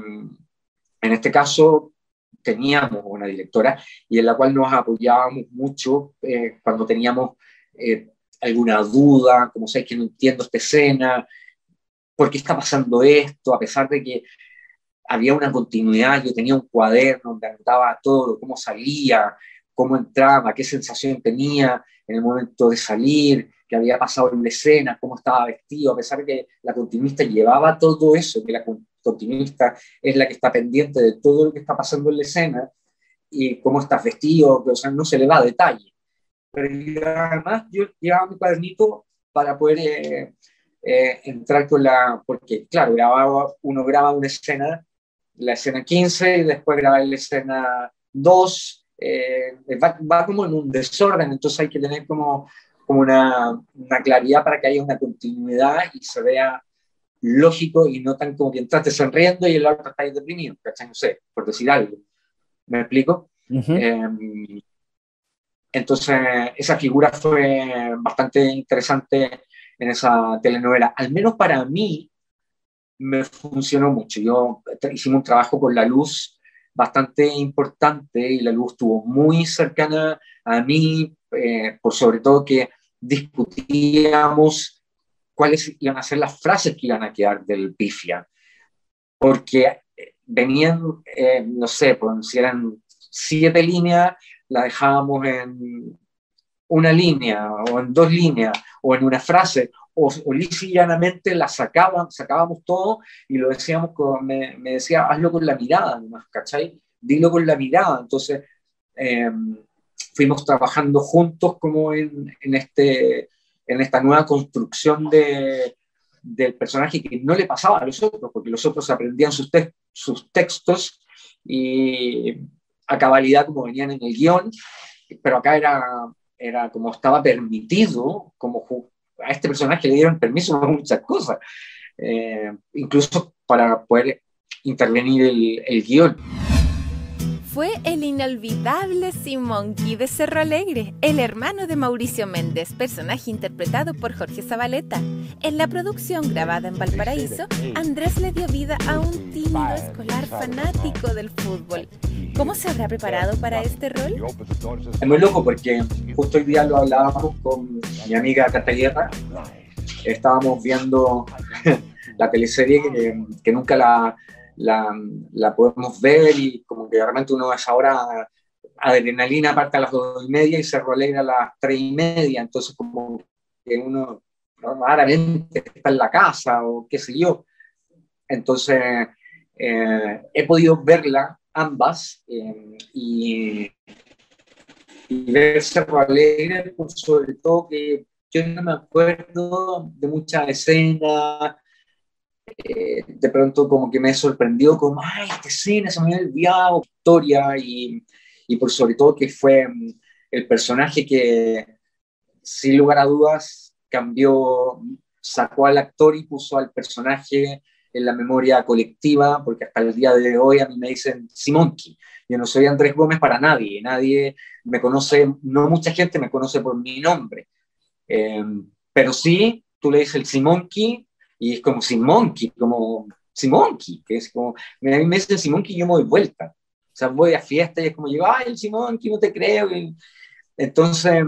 en este caso teníamos una directora y en la cual nos apoyábamos mucho eh, cuando teníamos eh, alguna duda, como sabes que no entiendo esta escena, ¿por qué está pasando esto? A pesar de que había una continuidad, yo tenía un cuaderno donde anotaba todo, cómo salía, cómo entraba, qué sensación tenía en el momento de salir, qué había pasado en la escena, cómo estaba vestido, a pesar de que la continuista llevaba todo eso, que la continuista es la que está pendiente de todo lo que está pasando en la escena y cómo estás vestido, o sea, no se le va a detalle. Pero yo, además yo llevaba mi cuadernito para poder eh, eh, entrar con la... Porque, claro, grababa, uno graba una escena, la escena quince, y después graba la escena dos, Eh, va, va como en un desorden, entonces hay que tener como, como una, una claridad para que haya una continuidad y se vea lógico y no tan como que entraste sonriendo y el otro está ahí deprimido, ¿cachai? No sé, por decir algo. ¿Me explico? Uh-huh. Eh, entonces, esa figura fue bastante interesante en esa telenovela. Al menos para mí me funcionó mucho. Yo hicimos un trabajo con la Luz bastante importante y la Luz estuvo muy cercana a mí, eh, por sobre todo que discutíamos cuáles iban a ser las frases que iban a quedar del pifia, porque venían, eh, no sé, pues, si eran siete líneas, la dejábamos en una línea o en dos líneas o en una frase, o, o lisa y llanamente la sacaban, sacábamos todo y lo decíamos, con, me, me decía, hazlo con la mirada nomás, ¿cachai? Dilo con la mirada. Entonces, eh, fuimos trabajando juntos como en, en, este, en esta nueva construcción de, del personaje que no le pasaba a los otros, porque los otros aprendían sus, te sus textos y a cabalidad como venían en el guión, pero acá era, era como estaba permitido, como a este personaje le dieron permiso para muchas cosas, eh, incluso para poder intervenir el, el guión. Fue el inolvidable Simonky de Cerro Alegre, el hermano de Mauricio Méndez, personaje interpretado por Jorge Zabaleta. En la producción grabada en Valparaíso, Andrés le dio vida a un tímido escolar fanático del fútbol. ¿Cómo se habrá preparado para este rol? Es muy loco porque justo hoy día lo hablábamos con mi amiga Catalina. Estábamos viendo la teleserie que, que nunca la... La, la podemos ver y como que realmente uno es ahora adrenalina parte a las dos y media y Cerro Alegre a las tres y media, entonces como que uno raramente está en la casa o qué sé yo. Entonces eh, he podido verla ambas eh, y, y ver Cerro Alegre, pues, sobre todo que yo no me acuerdo de muchas escenas. Eh, de pronto como que me sorprendió como, ay, esta escena se me había olvidado, historia, y, y por sobre todo que fue el personaje que sin lugar a dudas cambió, sacó al actor y puso al personaje en la memoria colectiva, porque hasta el día de hoy a mí me dicen Simonky. Yo no soy Andrés Gómez para nadie, nadie me conoce, no mucha gente me conoce por mi nombre, eh, pero sí, tú le dices el Simonky y es como Simonky, como Simonky, que es como, a mí me dicen Simonky y yo me doy vuelta. O sea, voy a fiesta y es como, yo, ay, el Simonky, no te creo. Y entonces,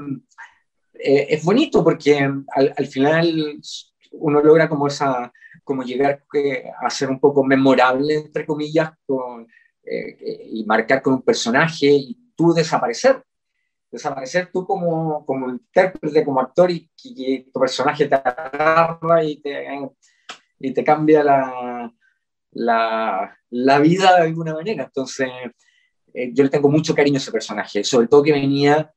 eh, es bonito porque al, al final uno logra como esa, como llegar eh, a ser un poco memorable, entre comillas, con, eh, y marcar con un personaje y tú desaparecer. Desaparecer tú como, como intérprete, como actor, y que tu personaje te agarra y te, y te cambia la, la, la vida de alguna manera. Entonces, eh, yo le tengo mucho cariño a ese personaje, sobre todo que venía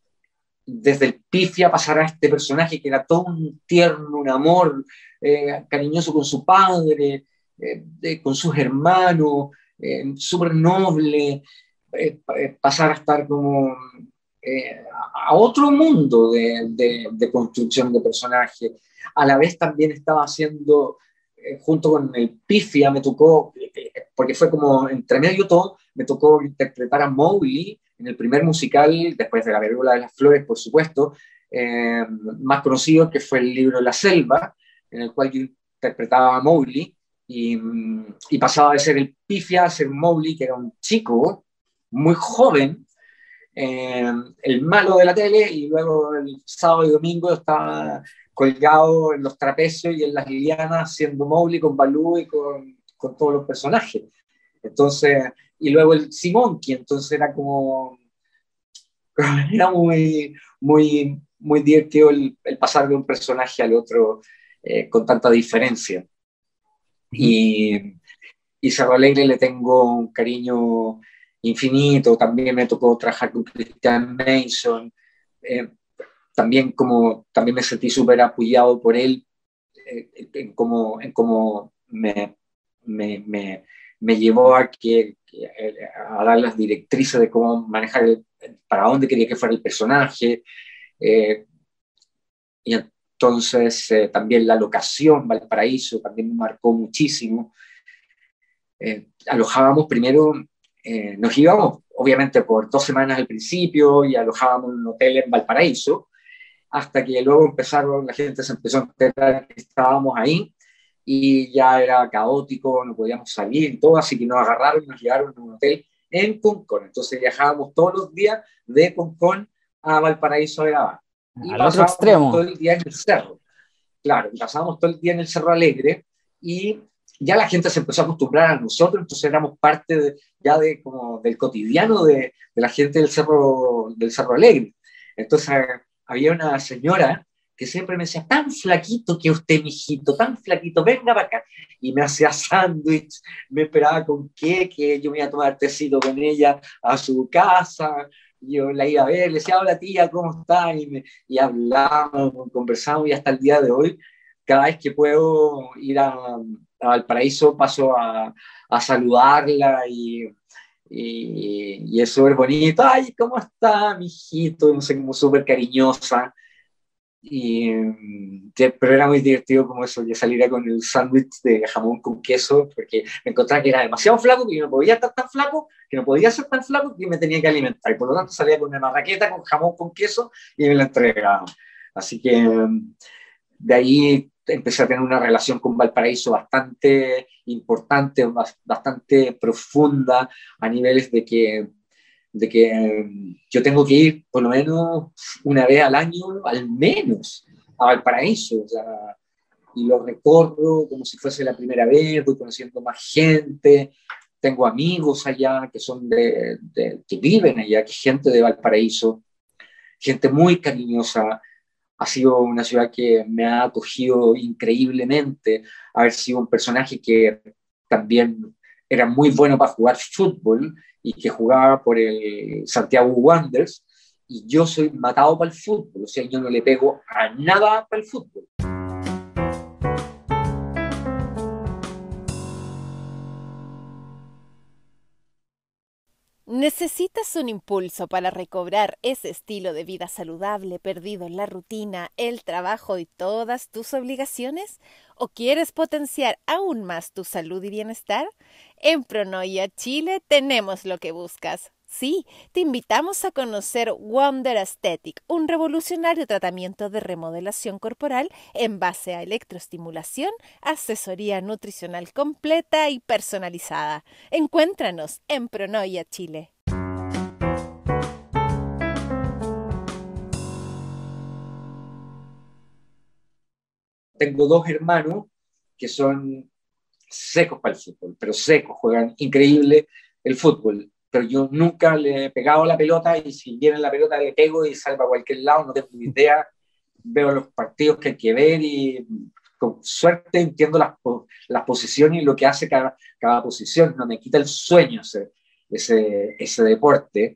desde el pifia a pasar a este personaje que era todo un tierno, un amor, eh, cariñoso con su padre, eh, de, con sus hermanos, eh, súper noble, eh, pasar a estar como... Eh, a otro mundo de, de, de construcción de personaje. A la vez también estaba haciendo, eh, junto con el pifia, me tocó, eh, porque fue como entre medio todo, me tocó interpretar a Mowgli en el primer musical, después de La Viruela de las Flores, por supuesto, eh, más conocido, que fue el libro La Selva, en el cual yo interpretaba a Mowgli, y, y pasaba de ser el pifia a ser Mowgli, que era un chico muy joven, Eh, el malo de la tele, y luego el sábado y domingo estaba colgado en los trapecios y en las lianas siendo Mowgli con Balú y con, con todos los personajes. Entonces, y luego el Simonky, entonces era como era muy muy, muy divertido el, el pasar de un personaje al otro eh, con tanta diferencia. Uh-huh. y, y Cerro Alegre le tengo un cariño infinito. También me tocó trabajar con Christian Mason, eh, también, como, también me sentí súper apoyado por él, eh, en cómo, en cómo me, me, me, me llevó a, que, a dar las directrices de cómo manejar, el, para dónde quería que fuera el personaje, eh, y entonces eh, también la locación, Valparaíso, también me marcó muchísimo. Eh, alojábamos primero... Eh, nos íbamos, obviamente, por dos semanas al principio y alojábamos en un hotel en Valparaíso, hasta que luego empezaron, la gente se empezó a enterar que estábamos ahí y ya era caótico, no podíamos salir y todo, así que nos agarraron y nos llevaron a un hotel en Concón. Entonces viajábamos todos los días de Concón a Valparaíso a grabar. Y al otro extremo. Todo el día en el cerro. Claro, pasábamos todo el día en el Cerro Alegre y ya la gente se empezó a acostumbrar a nosotros, entonces éramos parte de, ya de, como del cotidiano de, de la gente del Cerro, del Cerro Alegre. Entonces había una señora que siempre me decía, tan flaquito que usted, mijito, tan flaquito, venga para acá. Y me hacía sándwich, me esperaba con queque, yo me iba a tomar tecito con ella a su casa, yo la iba a ver, le decía, hola tía, ¿cómo está? Y, me, y hablábamos, conversamos, y hasta el día de hoy, cada vez que puedo ir a, a Valparaíso, paso a, a saludarla y... Y, y es súper bonito, ay, ¿cómo está, mijito? No sé, como súper cariñosa. Y, pero era muy divertido como eso, yo saliera con el sándwich de jamón con queso, porque me encontraba que era demasiado flaco, que yo no podía estar tan flaco, que no podía ser tan flaco, que me tenía que alimentar. Y por lo tanto salía con una marraqueta con jamón con queso y me la entregaba. Así que de ahí empecé a tener una relación con Valparaíso bastante importante, bastante profunda, a niveles de que de que yo tengo que ir por lo menos una vez al año, al menos, a Valparaíso, o sea, y lo recorro como si fuese la primera vez, voy conociendo más gente, tengo amigos allá que son de, de que viven allá, que es gente de Valparaíso, gente muy cariñosa. Ha sido una ciudad que me ha acogido increíblemente, haber sido un personaje que también era muy bueno para jugar fútbol, y que jugaba por el Santiago Wanderers, y yo soy matado para el fútbol, o sea, yo no le pego a nada para el fútbol. ¿Necesitas un impulso para recobrar ese estilo de vida saludable perdido en la rutina, el trabajo y todas tus obligaciones? ¿O quieres potenciar aún más tu salud y bienestar? En Pronoia Chile tenemos lo que buscas. Sí, te invitamos a conocer Wonder Aesthetic, un revolucionario tratamiento de remodelación corporal en base a electroestimulación, asesoría nutricional completa y personalizada. Encuéntranos en Pronoia Chile. Tengo dos hermanos que son secos para el fútbol, pero secos, juegan increíble el fútbol. Pero yo nunca le he pegado la pelota, y si viene la pelota le pego y salva a cualquier lado, no tengo ni idea. Veo los partidos que hay que ver y con suerte entiendo las, las posiciones y lo que hace cada, cada posición. No me quita el sueño ese, ese, ese deporte.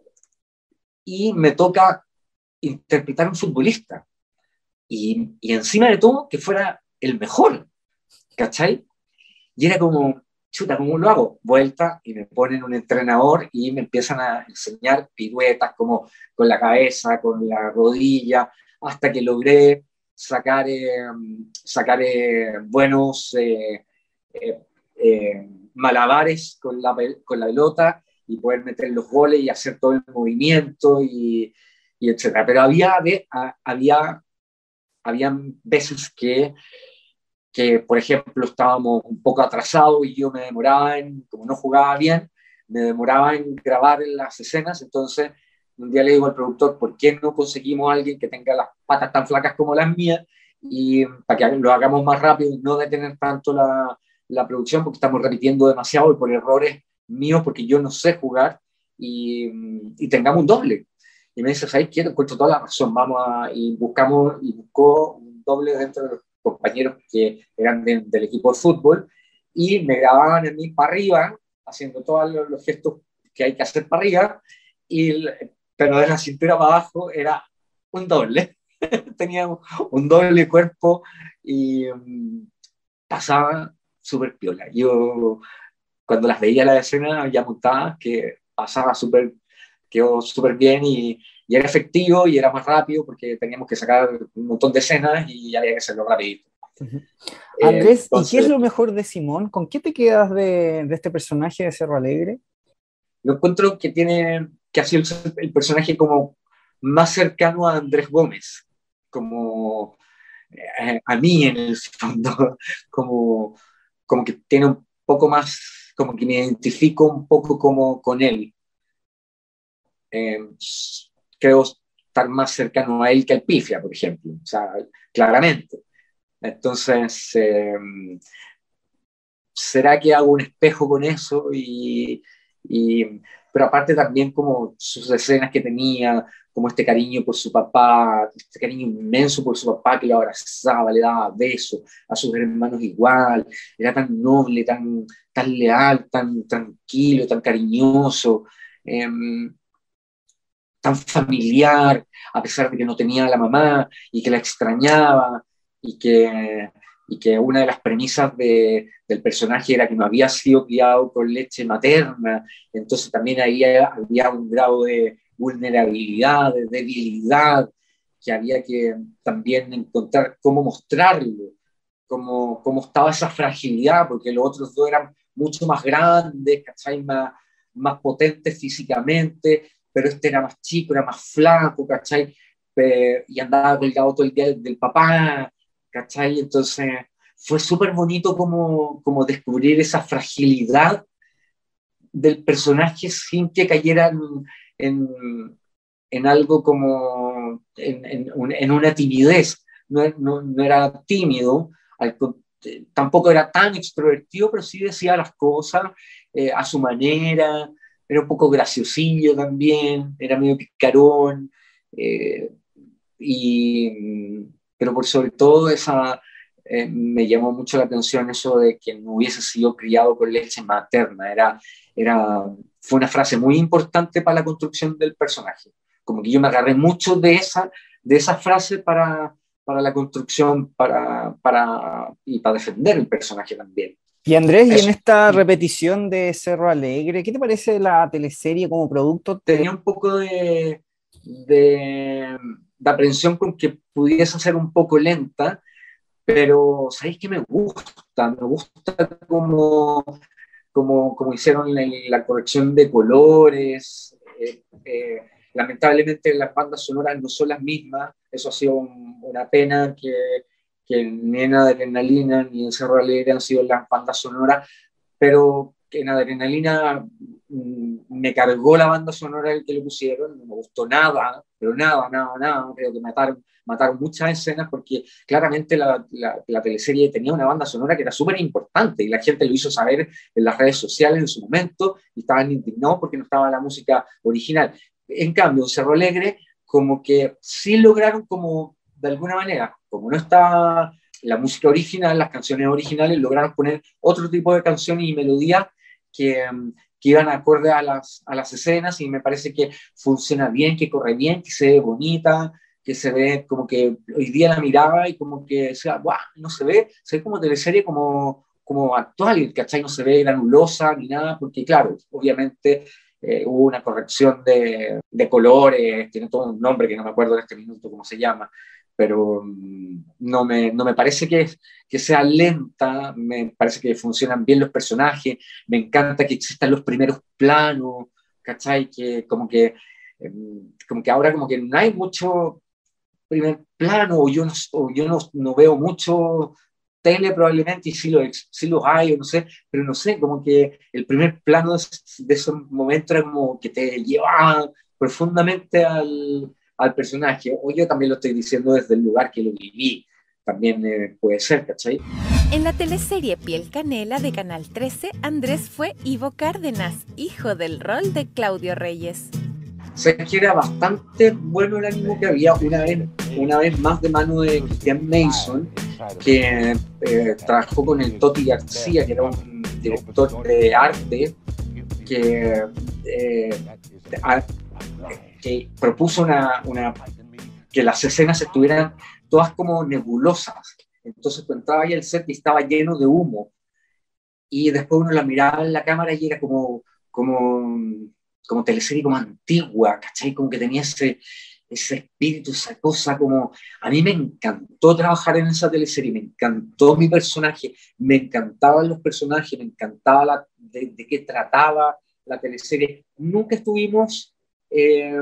Y me toca interpretar a un futbolista. Y, y encima de todo, que fuera el mejor, ¿cachai? Y era como, chuta, ¿cómo lo hago? Vuelta y me ponen un entrenador y me empiezan a enseñar piruetas como con la cabeza, con la rodilla, hasta que logré sacar, eh, sacar eh, buenos eh, eh, eh, malabares con la, con la pelota y poder meter los goles y hacer todo el movimiento y, y etcétera. Pero había, había, había veces que que, por ejemplo, estábamos un poco atrasados y yo me demoraba en, como no jugaba bien, me demoraba en grabar las escenas. Entonces un día le digo al productor, ¿por qué no conseguimos a alguien que tenga las patas tan flacas como las mías, y para que lo hagamos más rápido y no detener tanto la, la producción, porque estamos repitiendo demasiado y por errores míos, porque yo no sé jugar, y, y tengamos un doble? Y me dice, ¿sabes qué? Encuentro toda la razón, vamos a, y buscamos, y buscó un doble dentro de los compañeros que eran de, del equipo de fútbol, y me grababan en mí para arriba, haciendo todos los, los gestos que hay que hacer para arriba, y, pero de la cintura para abajo era un doble. Tenía un, un doble cuerpo y um, pasaba súper piola. Yo, cuando las veía la escena ya montadas, que pasaba súper, quedó súper bien, y y era efectivo y era más rápido porque teníamos que sacar un montón de escenas y había que hacerlo rapidito. Uh-huh. Andrés, eh, entonces, ¿y qué es lo mejor de Simón? ¿Con qué te quedas de, de este personaje de Cerro Alegre? Yo encuentro que tiene, que ha sido el, el personaje como más cercano a Andrés Gómez, como eh, a mí en el fondo, como, como que tiene un poco más, como que me identifico un poco como con él. Eh, creo estar más cercano a él que al Pifia, por ejemplo, o sea, claramente. Entonces, eh, ¿será que hago un espejo con eso y, Y, pero aparte también como sus escenas que tenía, como este cariño por su papá, este cariño inmenso por su papá que lo abrazaba, le daba besos, a sus hermanos igual, era tan noble, tan, tan leal, tan tranquilo, tan cariñoso, eh, tan familiar, a pesar de que no tenía a la mamá y que la extrañaba y que, y que una de las premisas de, del personaje era que no había sido criado con leche materna, entonces también ahí había un grado de vulnerabilidad, de debilidad, que había que también encontrar cómo mostrarlo, cómo, cómo estaba esa fragilidad, porque los otros dos eran mucho más grandes, ¿cachai? Más, más potentes físicamente, pero este era más chico, era más flaco, ¿cachai? Eh, y andaba colgado todo el día del, del papá, ¿cachai? Entonces fue súper bonito como, como descubrir esa fragilidad del personaje sin que cayera en, en, en algo como en, en, en una timidez. No, no, no era tímido, al, tampoco era tan extrovertido, pero sí decía las cosas eh, a su manera, era un poco graciosillo también, era medio picarón, eh, y, pero por sobre todo esa, eh, me llamó mucho la atención eso de que no hubiese sido criado con leche materna, era, era, fue una frase muy importante para la construcción del personaje, como que yo me agarré mucho de esa, de esa frase para, para la construcción para, para, y para defender el personaje también. Y Andrés, y en Eso. esta repetición de Cerro Alegre, ¿qué te parece la teleserie como producto? Tenía un poco de, de, de aprensión con que pudiese ser un poco lenta, pero ¿sabéis qué me gusta? Me gusta como, como, como hicieron la, la corrección de colores. Eh, eh, lamentablemente las bandas sonoras no son las mismas, eso ha sido un, una pena que, que ni en Adrenalina ni en Cerro Alegre han sido las bandas sonoras, pero en Adrenalina mmm, me cargó la banda sonora el que le pusieron, no me gustó nada, pero nada, nada, nada, creo que mataron, mataron muchas escenas porque claramente la, la, la teleserie tenía una banda sonora que era súper importante y la gente lo hizo saber en las redes sociales en su momento y estaban indignados porque no estaba la música original. En cambio, en Cerro Alegre como que sí lograron como, de alguna manera, como no estaba la música original, las canciones originales, lograron poner otro tipo de canciones y melodías que, que iban acorde a las, a las escenas y me parece que funciona bien, que corre bien, que se ve bonita, que se ve como que hoy día la miraba y como que decía, ¡guau! No se ve, se ve como teleserie como, como actual, ¿cachai? No se ve granulosa ni nada, porque claro, obviamente eh, hubo una corrección de, de colores, tiene todo un nombre que no me acuerdo en este minuto cómo se llama, pero no me, no me parece que, que sea lenta, me parece que funcionan bien los personajes, me encanta que existan los primeros planos, ¿cachai? Que como que, como que ahora como que no hay mucho primer plano, o yo no, o yo no, no veo mucho tele probablemente, y sí, lo, sí los hay, o no sé, pero no sé, como que el primer plano de, de esos momentos era como que te llevaba profundamente al al personaje, o yo también lo estoy diciendo desde el lugar que lo viví, también eh, puede ser, ¿cachai? En la teleserie Piel Canela de Canal trece, Andrés fue Ivo Cárdenas, hijo del rol de Claudio Reyes. Sé que era bastante bueno el ánimo que había, una vez, una vez más de mano de Christian Mason, que eh, trabajó con el Toti García, que era un director de arte, que eh, a, que propuso una, una, que las escenas estuvieran todas como nebulosas. Entonces tú entrabas ahí al set y estaba lleno de humo. Y después uno la miraba en la cámara y era como, como, como teleserie como antigua, ¿cachai? Como que tenía ese, ese espíritu, esa cosa como... A mí me encantó trabajar en esa teleserie, me encantó mi personaje, me encantaban los personajes, me encantaba la, de, de qué trataba la teleserie. Nunca estuvimos... Eh,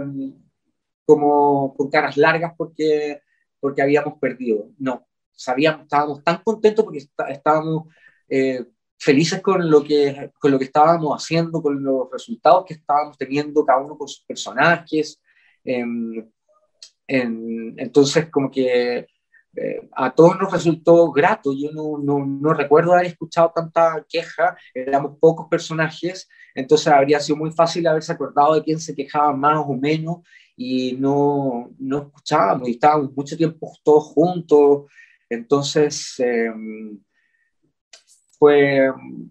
como con caras largas porque, porque habíamos perdido. No, sabíamos, estábamos tan contentos porque está, estábamos eh, felices con lo, que, con lo que estábamos haciendo, con los resultados que estábamos teniendo cada uno con sus personajes. Eh, en, entonces, como que eh, a todos nos resultó grato. Yo no, no, no recuerdo haber escuchado tanta queja, éramos pocos personajes, entonces habría sido muy fácil haberse acordado de quién se quejaba más o menos, y no, no escuchábamos, y estábamos mucho tiempo todos juntos, entonces eh, fue,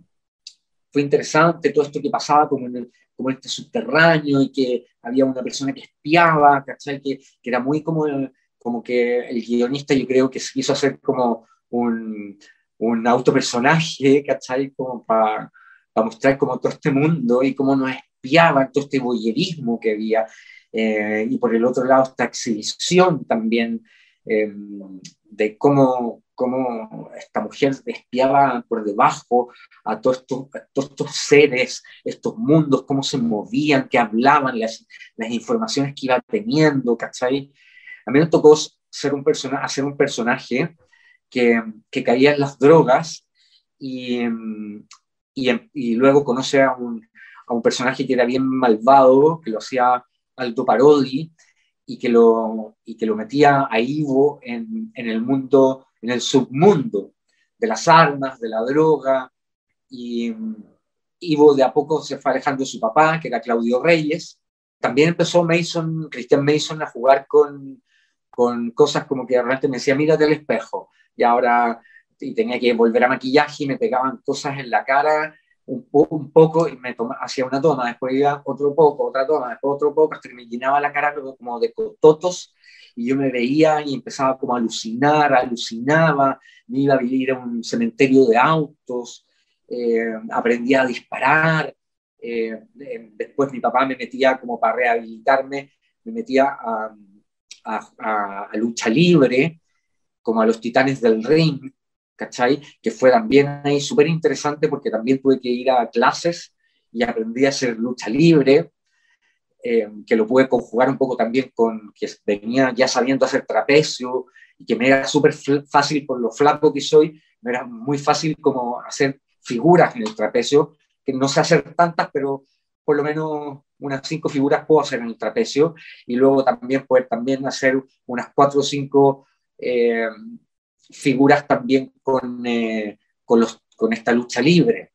fue interesante todo esto que pasaba como en, el, como en este subterráneo, y que había una persona que espiaba, ¿cachai? Que, que era muy como, el, como que el guionista, yo creo que se quiso hacer como un, un autopersonaje, ¿cachai? Como para pa mostrar como todo este mundo y cómo nos espiaban, todo este voyerismo que había. Eh, y por el otro lado esta exhibición también eh, de cómo, cómo esta mujer espiaba por debajo a todos estos, a todos estos seres, estos mundos, cómo se movían, qué hablaban, las, las informaciones que iba teniendo, ¿cachai? A mí me tocó ser un persona, hacer un personaje que, que caía en las drogas y, y, y luego conoce a un, a un personaje que era bien malvado, que lo hacía Aldo Parodi, y que lo, y que lo metía a Ivo en, en el mundo, en el submundo de las armas, de la droga, y Ivo de a poco se fue alejando de su papá, que era Claudio Reyes. También empezó Mason, Christian Mason, a jugar con, con cosas como que realmente me decía, mírate al espejo, y ahora y tenía que volver a maquillaje y me pegaban cosas en la cara, Un, po un poco, y me toma, hacía una toma, después iba otro poco, otra toma, después otro poco, hasta que me llenaba la cara como de cototos, y yo me veía y empezaba como a alucinar, alucinaba, me iba a vivir a un cementerio de autos, eh, aprendí a disparar, eh, después mi papá me metía como para rehabilitarme, me metía a, a, a, a lucha libre, como a los Titanes del Ring, ¿cachai? Que fue también ahí súper interesante, porque también tuve que ir a clases y aprendí a hacer lucha libre, eh, que lo pude conjugar un poco también con que venía ya sabiendo hacer trapecio, y que me era súper fácil, por lo flaco que soy, me era muy fácil como hacer figuras en el trapecio, que no sé hacer tantas, pero por lo menos unas cinco figuras puedo hacer en el trapecio, y luego también poder también hacer unas cuatro o cinco eh, figuras también con, eh, con, los, con esta lucha libre,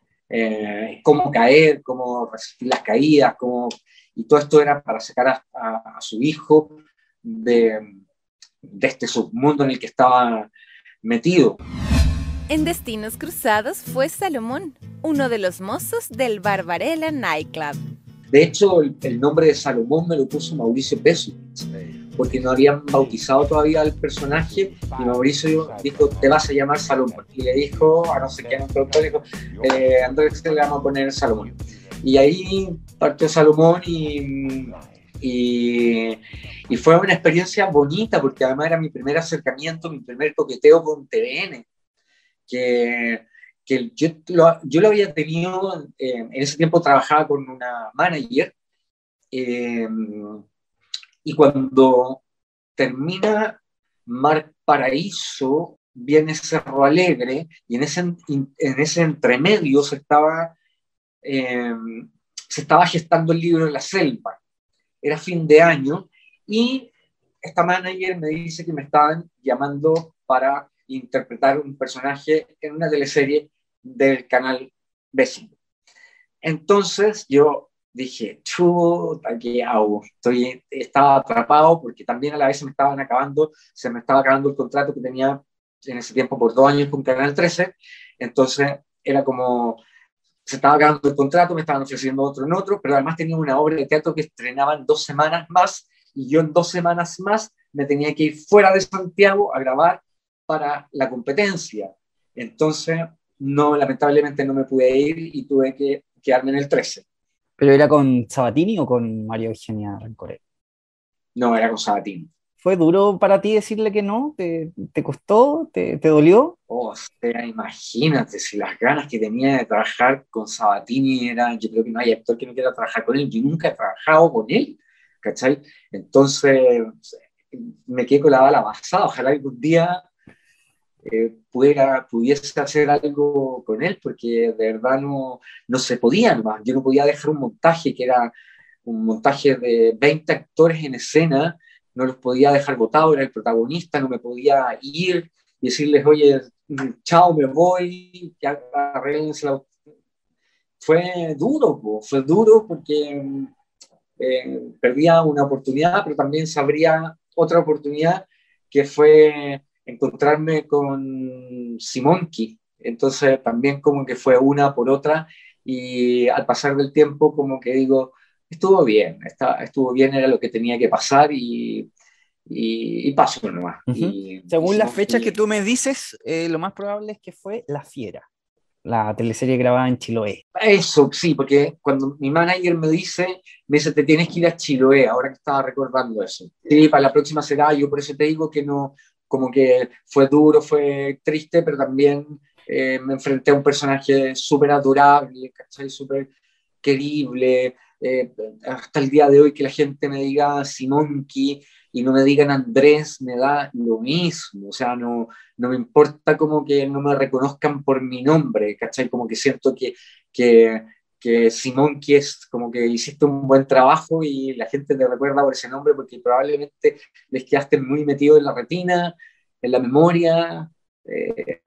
eh, cómo caer, cómo resistir las caídas, cómo, y todo esto era para sacar a, a, a su hijo de, de este submundo en el que estaba metido. En Destinos Cruzados fue Salomón, uno de los mozos del Barbarella Nightclub. De hecho, el, el nombre de Salomón me lo puso Mauricio Pesovich, porque no habían bautizado todavía al personaje, y Mauricio dijo, te vas a llamar Salomón, y le dijo a no sé quién, un productor, le dijo, eh, Andrés, le vamos a poner Salomón, y ahí partió Salomón, y, y, y fue una experiencia bonita, porque además era mi primer acercamiento, mi primer coqueteo con T V N, que, que yo, lo, yo lo había tenido, eh, en ese tiempo trabajaba con una manager, eh, y cuando termina Mar Paraíso, viene Cerro Alegre, y en ese, en ese entremedio se estaba, eh, se estaba gestando el libro de La Selva. Era fin de año, y esta manager me dice que me estaban llamando para interpretar un personaje en una teleserie del canal vecino. Entonces yo dije, chuta, ¿qué hago? Estoy, estaba atrapado, porque también a la vez se me estaban acabando, se me estaba acabando el contrato que tenía en ese tiempo por dos años con Canal trece, entonces era como, se estaba acabando el contrato, me estaban ofreciendo otro en otro, pero además tenía una obra de teatro que estrenaba en dos semanas más, y yo en dos semanas más me tenía que ir fuera de Santiago a grabar para la competencia. Entonces, no, lamentablemente no me pude ir y tuve que quedarme en el trece. ¿Pero era con Sabatini o con María Eugenia Rencoret? No, era con Sabatini. ¿Fue duro para ti decirle que no? ¿Te, te costó? ¿Te, te dolió? O sea, imagínate, si las ganas que tenía de trabajar con Sabatini era, yo creo que no hay actor que no quiera trabajar con él, yo nunca he trabajado con él, ¿cachai? Entonces, me quedé con la bala basada, ojalá algún día eh, pudiera, pudiese hacer algo con él, porque de verdad no, no se podía más. Yo no podía dejar un montaje que era un montaje de veinte actores en escena, no los podía dejar botados, era el protagonista, no me podía ir y decirles, oye, chao, me voy, que arreglense la... Fue duro, po, fue duro porque eh, perdía una oportunidad, pero también sabría otra oportunidad que fue encontrarme con Simonki. Entonces también como que fue una por otra y al pasar del tiempo como que digo, estuvo bien, está, estuvo bien, era lo que tenía que pasar y, y, y pasó nomás. Uh-huh. y, Según y las fechas y, que tú me dices, eh, lo más probable es que fue La Fiera, la teleserie grabada en Chiloé. Eso, sí, porque cuando mi manager me dice, me dice, te tienes que ir a Chiloé, ahora que estaba recordando eso. Sí, para la próxima será, yo por eso te digo que no, como que fue duro, fue triste, pero también eh, me enfrenté a un personaje súper adorable, ¿cachai? Súper querible. Eh, hasta el día de hoy que la gente me diga Simonki y no me digan Andrés, me da lo mismo, o sea, no, no me importa como que no me reconozcan por mi nombre, ¿cachai? Como que siento que, que, que Simonki es como que hiciste un buen trabajo y la gente te recuerda por ese nombre porque probablemente les quedaste muy metido en la retina, en la memoria, eh,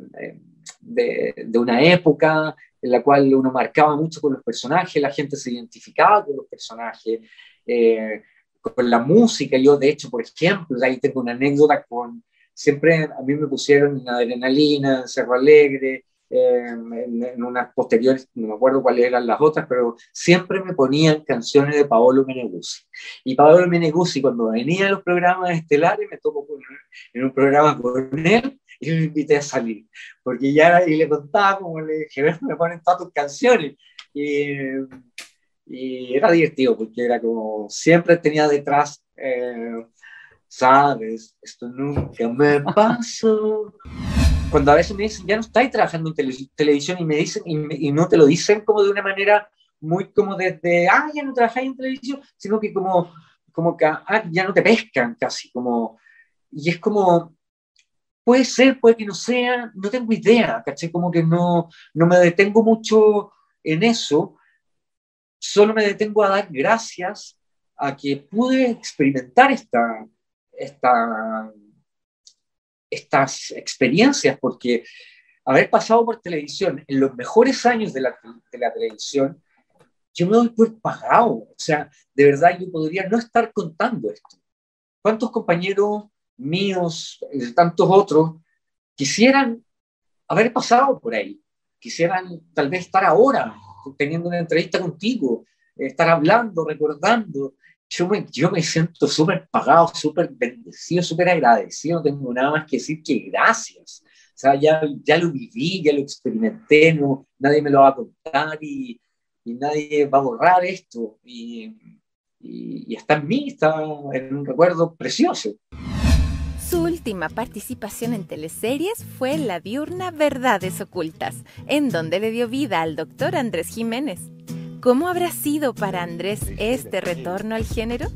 de, de una época en la cual uno marcaba mucho con los personajes, la gente se identificaba con los personajes, eh, con la música. Yo, de hecho, por ejemplo, ahí tengo una anécdota con, siempre a mí me pusieron en Adrenalina, en Cerro Alegre, eh, en, en unas posteriores, no me acuerdo cuáles eran las otras, pero siempre me ponían canciones de Paolo Meneguzzi. Y Paolo Meneguzzi, cuando venía a los programas estelares, me tocó con, en un programa con él, y lo invité a salir, porque ya y le contaba, como le dije, me ponen todas tus canciones, y, y era divertido, porque era como, siempre tenía detrás, eh, sabes, esto nunca me pasó. Cuando a veces me dicen, ya no estáis trabajando en tele- televisión, y me dicen, y, me, y no te lo dicen como de una manera muy como desde, ah, ya no trabajáis en televisión, sino que como, como que, ah, ya no te pescan casi, como, y es como, puede ser, puede que no sea, no tengo idea, ¿cachai? Como que no, no me detengo mucho en eso, solo me detengo a dar gracias a que pude experimentar esta, esta, estas experiencias, porque haber pasado por televisión en los mejores años de la, de la televisión, yo me doy por pagado, o sea, de verdad yo podría no estar contando esto. ¿Cuántos compañeros míos, de tantos otros, quisieran haber pasado por ahí? Quisieran tal vez estar ahora teniendo una entrevista contigo, estar hablando, recordando. Yo me, yo me siento súper pagado, súper bendecido, súper agradecido. No tengo nada más que decir que gracias. O sea, ya, ya lo viví, ya lo experimenté, no, nadie me lo va a contar y, y nadie va a borrar esto. Y, y, y está en mí, está en un recuerdo precioso. Su última participación en teleseries fue La diurna Verdades Ocultas, en donde le dio vida al doctor Andrés Jiménez. ¿Cómo habrá sido para Andrés este retorno al género?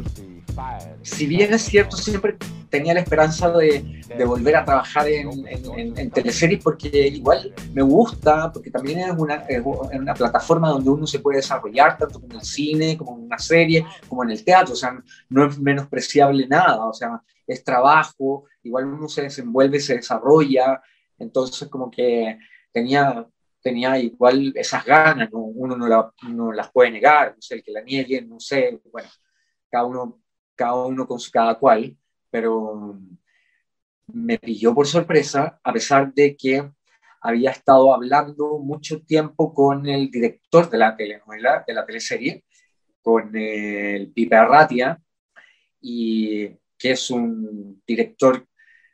Si bien es cierto, siempre tenía la esperanza de, de volver a trabajar en, en, en, en teleseries, porque igual me gusta, porque también es una, es una plataforma donde uno se puede desarrollar, tanto como en el cine, como en una serie, como en el teatro. O sea, no es menospreciable nada, o sea, es trabajo, igual uno se desenvuelve, se desarrolla, entonces como que tenía, tenía igual esas ganas, ¿no? Uno no, la, no las puede negar, no sé, el que la niegue, no sé, bueno, cada uno, cada uno con su cada cual, pero me pilló por sorpresa, a pesar de que había estado hablando mucho tiempo con el director de la telenovela, de la teleserie, con el Pipe Arratia, y que es un director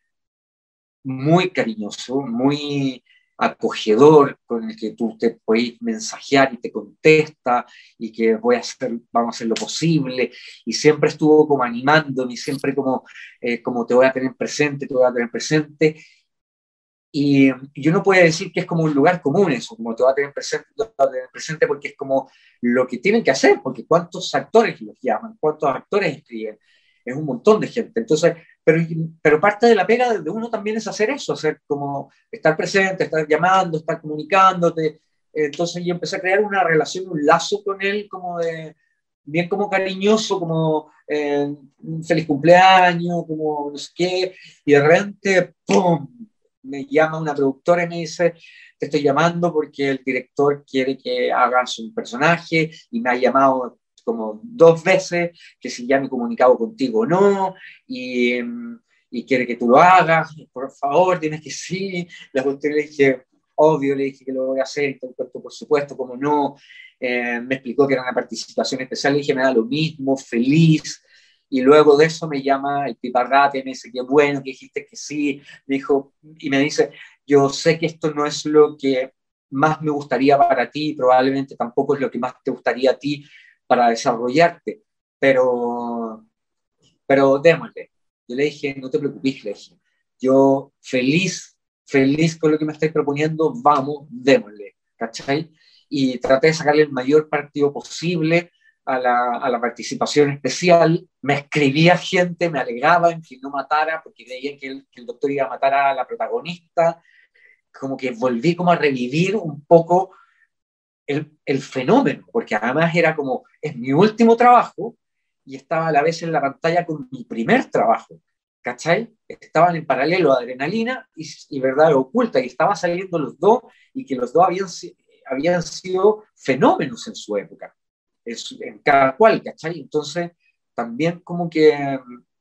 muy cariñoso, muy acogedor, con el que tú te puedes mensajear y te contesta, y que voy a hacer, vamos a hacer lo posible, y siempre estuvo como animándome, siempre como, eh, como te voy a tener presente, te voy a tener presente, y yo no puedo decir que es como un lugar común eso, como te voy a tener presente, te voy a tener presente, porque es como lo que tienen que hacer, porque cuántos actores los llaman, cuántos actores escriben, es un montón de gente. Entonces, pero, pero parte de la pega de uno también es hacer eso, hacer como estar presente, estar llamando, estar comunicándote. Entonces yo empecé a crear una relación, un lazo con él, como de, bien como cariñoso, como eh, feliz cumpleaños, como no sé qué, y de repente, ¡pum!, me llama una productora y me dice, te estoy llamando porque el director quiere que hagas un personaje, y me ha llamado como dos veces, que si ya me he comunicado contigo o no, y, y quiere que tú lo hagas, por favor, dime que sí. La productora le dije, obvio, le dije que lo voy a hacer, por supuesto, como no. Eh, me explicó que era una participación especial, le dije, me da lo mismo, feliz. Y luego de eso me llama el Piparrate, me dice, qué bueno que dijiste que sí, me dijo, y me dice, yo sé que esto no es lo que más me gustaría para ti, probablemente tampoco es lo que más te gustaría a ti para desarrollarte, pero, pero démosle. Yo le dije, no te preocupes, le dije, yo feliz, feliz con lo que me estáis proponiendo, vamos, démosle, ¿cachai? Y traté de sacarle el mayor partido posible a la, a la participación especial. Me escribía gente, me alegaba en que no matara, porque creían que el, que el doctor iba a matar a la protagonista. Como que volví como a revivir un poco el, el fenómeno, porque además era como, es mi último trabajo, y estaba a la vez en la pantalla con mi primer trabajo, ¿cachai? Estaban en paralelo Adrenalina y, y Verdad Oculta, y estaban saliendo los dos, y que los dos habían, habían sido fenómenos en su época, en, su, en cada cual, ¿cachai? Entonces, también como que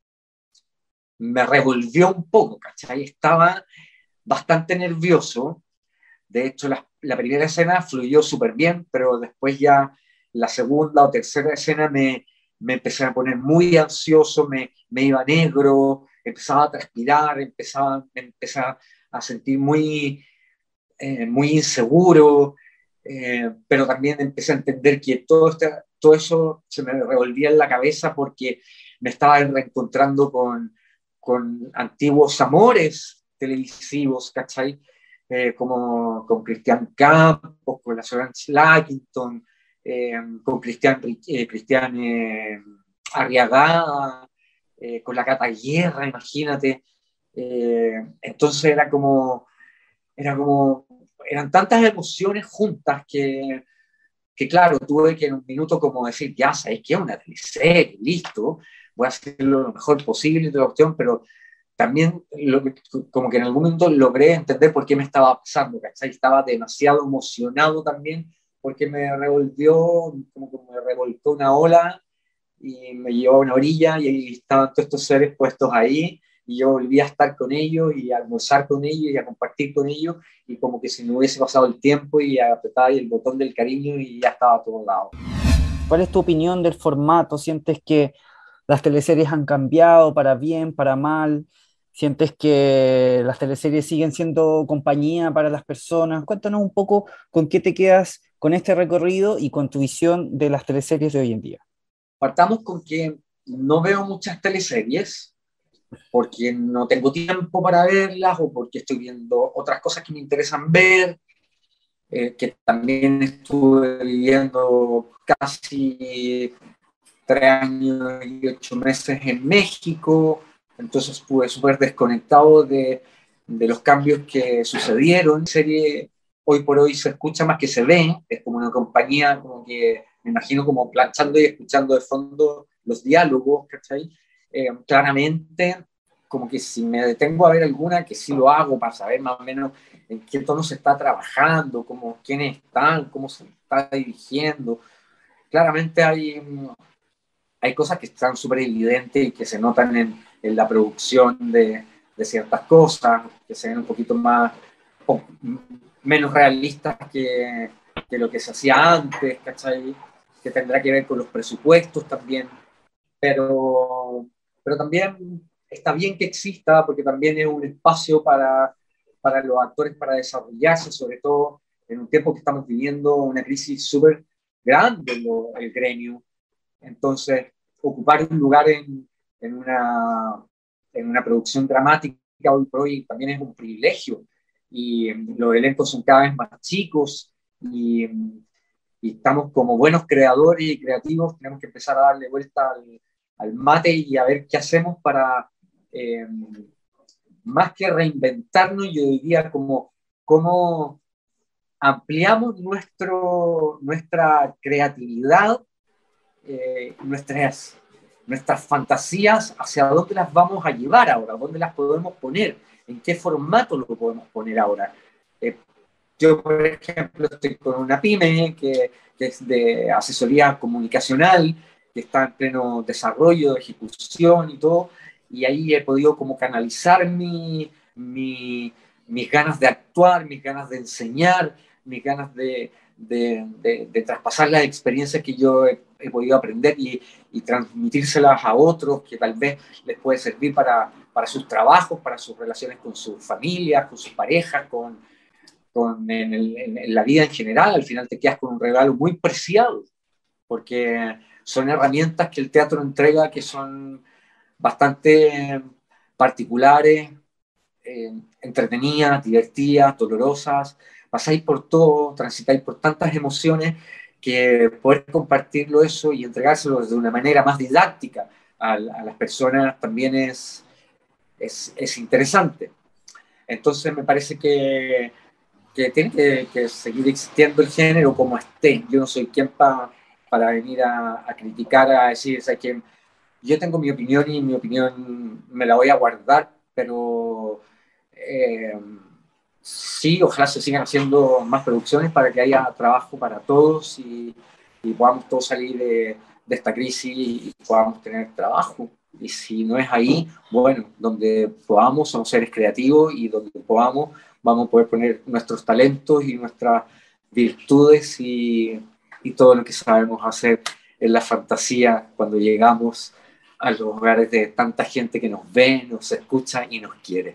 me revolvió un poco, ¿cachai? Estaba bastante nervioso. De hecho, la, la primera escena fluyó súper bien, pero después ya la segunda o tercera escena me, me empecé a poner muy ansioso, me, me iba negro, empezaba a transpirar, empezaba, me empezaba a sentir muy, eh, muy inseguro, eh, pero también empecé a entender que todo, este, todo eso se me revolvía en la cabeza porque me estaba reencontrando con, con antiguos amores televisivos, ¿cachai? Eh, como con Cristian Campos, con la Solange Lackington, eh, con Cristian, eh, Cristian eh, Arriagada, eh, con la Cata Guerra, imagínate. Eh, entonces era como, era como, eran tantas emociones juntas que, que, claro, tuve que en un minuto como decir, ya, ¿sabes qué? Una teleserie, listo, voy a hacerlo lo mejor posible de la opción, pero también lo que, como que en algún momento logré entender por qué me estaba pasando, ¿cachai? Estaba demasiado emocionado también, porque me revolvió, como que me revolcó una ola y me llevó a una orilla y ahí estaban todos estos seres puestos ahí y yo volví a estar con ellos y a almorzar con ellos y a compartir con ellos y como que si no hubiese pasado el tiempo y apretaba el botón del cariño y ya estaba a todos lados. ¿Cuál es tu opinión del formato? ¿Sientes que las teleseries han cambiado para bien, para mal? ¿Sientes que las teleseries siguen siendo compañía para las personas? Cuéntanos un poco con qué te quedas con este recorrido y con tu visión de las teleseries de hoy en día. Partamos con que no veo muchas teleseries porque no tengo tiempo para verlas o porque estoy viendo otras cosas que me interesan ver, eh, que también estuve viviendo casi tres años y ocho meses en México, entonces estuve súper desconectado de, de los cambios que sucedieron. La serie hoy por hoy se escucha más que se ve, es como una compañía, como que me imagino como planchando y escuchando de fondo los diálogos, ¿cachai? Eh, claramente, como que si me detengo a ver alguna, que sí lo hago para saber más o menos en qué tono se está trabajando, como quiénes están, cómo se está dirigiendo. Claramente hay, hay cosas que están súper evidentes y que se notan en, en la producción de, de ciertas cosas, que se ven un poquito más, o, menos realistas que, que lo que se hacía antes, ¿cachai? Que tendrá que ver con los presupuestos también, pero, pero también está bien que exista porque también es un espacio para, para los actores para desarrollarse, sobre todo en un tiempo que estamos viviendo una crisis súper grande en lo, el gremio. Entonces, ocupar un lugar en, en, una, en una producción dramática hoy por hoy también es un privilegio y los elencos son cada vez más chicos y, y estamos como buenos creadores y creativos, tenemos que empezar a darle vuelta al, al mate y a ver qué hacemos para, eh, más que reinventarnos, yo diría como cómo ampliamos nuestro, nuestra creatividad eh, nuestras, nuestras fantasías, hacia dónde las vamos a llevar ahora, dónde las podemos poner, en qué formato lo podemos poner ahora. Eh, yo, por ejemplo, estoy con una pyme que, que es de asesoría comunicacional, que está en pleno desarrollo, ejecución y todo, y ahí he podido como canalizar mi, mi, mis ganas de actuar, mis ganas de enseñar, mis ganas de, de, de, de traspasar las experiencias que yo he, he podido aprender y, y transmitírselas a otros que tal vez les puede servir para, para sus trabajos, para sus relaciones con sus familias, con sus parejas, con, con en, el, en, en la vida en general. Al final te quedas con un regalo muy preciado, porque son herramientas que el teatro entrega que son bastante particulares, eh, entretenidas, divertidas, dolorosas. Pasáis por todo, transitáis por tantas emociones que poder compartirlo eso y entregárselo de una manera más didáctica a, a las personas también es, es, es interesante. Entonces me parece que, que tiene que, que seguir existiendo el género como esté. Yo no soy quien pa, para venir a, a criticar, a decir, o sea, que yo tengo mi opinión y mi opinión me la voy a guardar, pero eh, sí, ojalá se sigan haciendo más producciones para que haya trabajo para todos y, y podamos todos salir de, de esta crisis y podamos tener trabajo. Y si no es ahí, bueno, donde podamos, somos seres creativos y donde podamos, vamos a poder poner nuestros talentos y nuestras virtudes y, y todo lo que sabemos hacer en la fantasía cuando llegamos a los hogares de tanta gente que nos ve, nos escucha y nos quiere.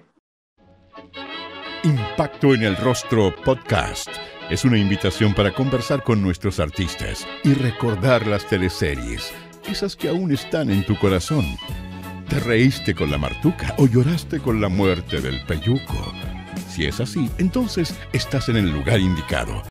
Impacto en el Rostro Podcast es una invitación para conversar con nuestros artistas y recordar las teleseries, esas que aún están en tu corazón. ¿Te reíste con la Martuca o lloraste con la muerte del Peyuco? Si es así, entonces estás en el lugar indicado.